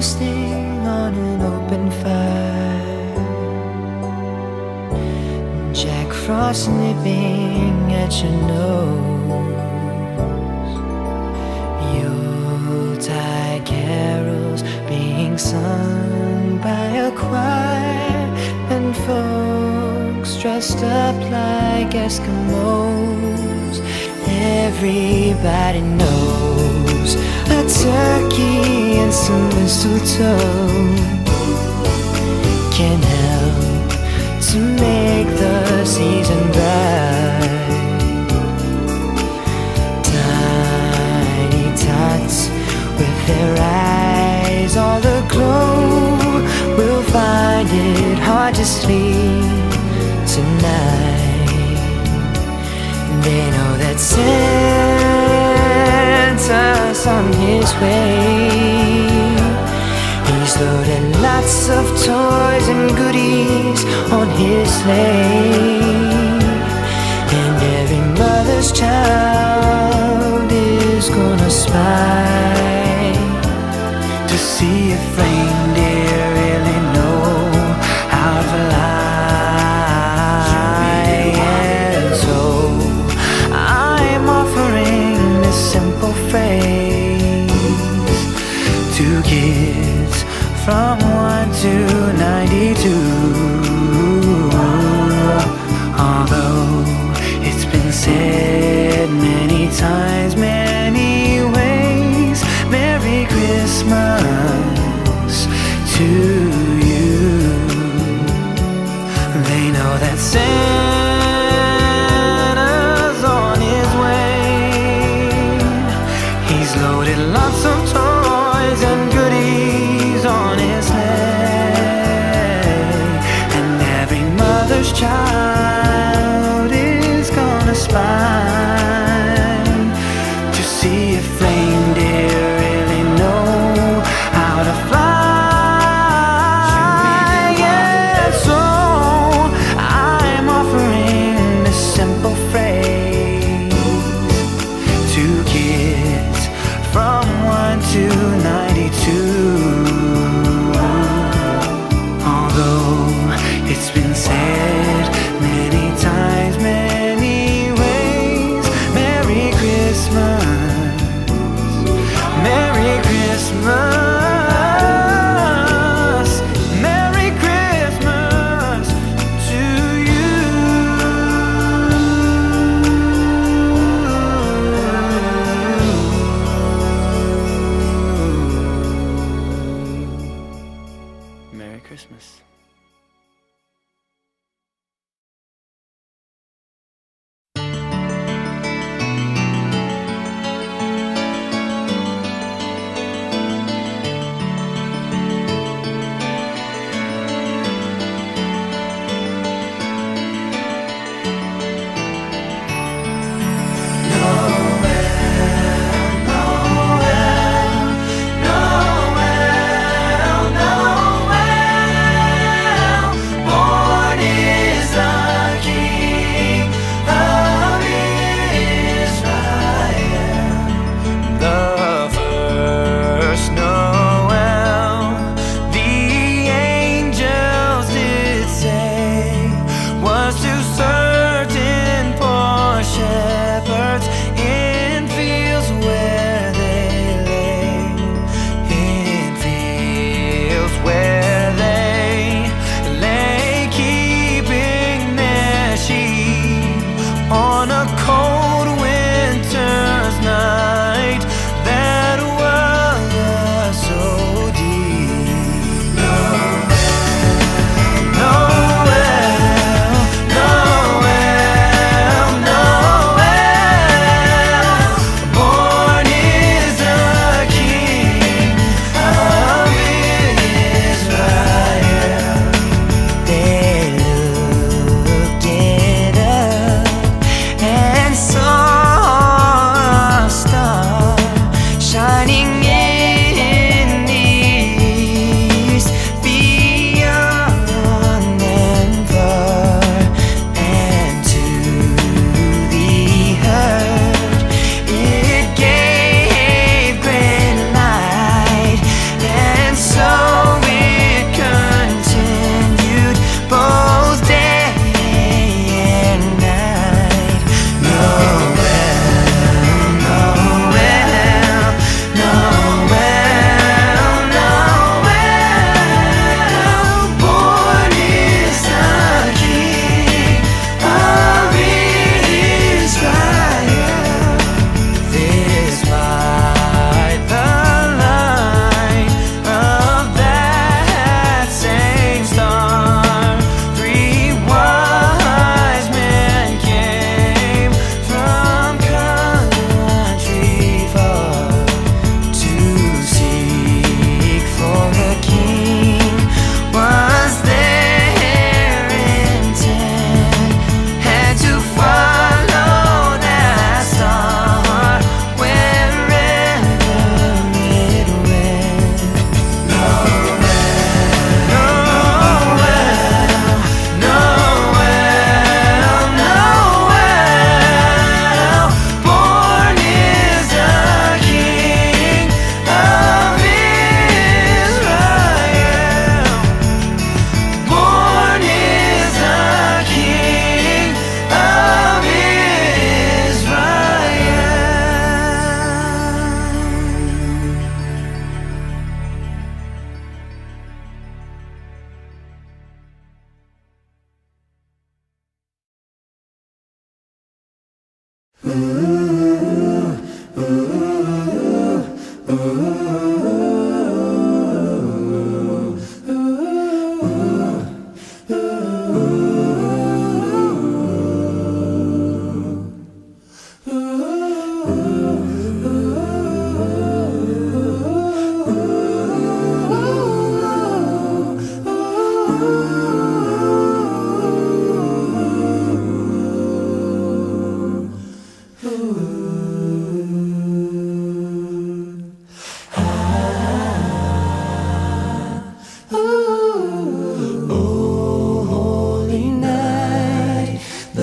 Speaker 1: roasting on an open fire, Jack Frost nipping at your nose, Yuletide carols being sung by a choir, and folks dressed up like Eskimos. Everybody knows a turkey and some mistletoe can help to make the season bright. Tiny tots with their eyes all aglow will find it hard to sleep tonight. They know that Santa's on his way. He's loaded lots of toys and goodies on his sleigh, and every mother's child is gonna spy to see if reindeer really know how to fly. And so I'm offering this simple phrase to kids from 1 to 92. Although it's been said many times, many ways, Merry Christmas to you. They know that Santa's on his way. He's loaded lots of toys and goodies on his sleigh, and every mother's child is gonna spy to see if reindeer really know how to fly. Yeah, so I'm offering this simple phrase to kids from 1 to 92. Although it's been said many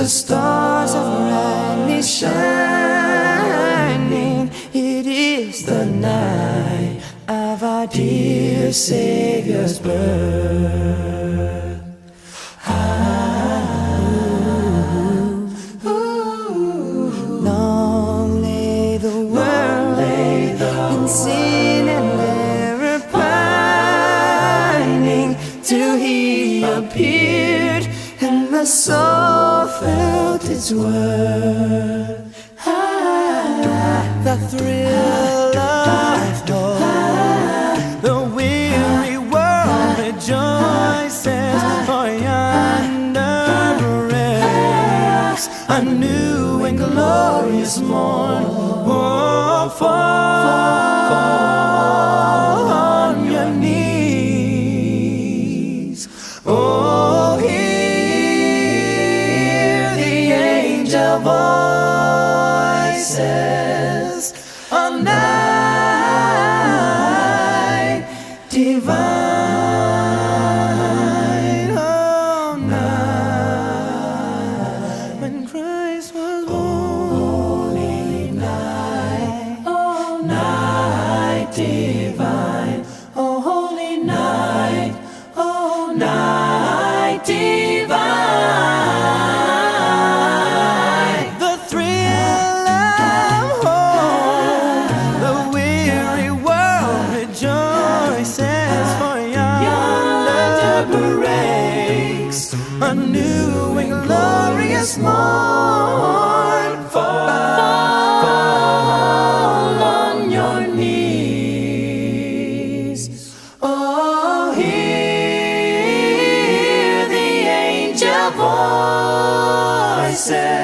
Speaker 1: the stars are brightly shining. It is the night of our dear Savior's birth. Long lay the world in sin and error pining, till He appeared and the soul felt its worth. The thrill of hope, the weary world rejoices, for yonder breaks a new and glorious morn. Oh, fall on your knees. Oh, hear the angel voices. A night divine, oh, night when Christ was born. Holy night, oh, night divine, oh, holy night, oh, night divine. The thrill of hope, the weary world rejoices, for yonder breaks a new and glorious morn. Fall on your knees. Oh, hear the angel voices.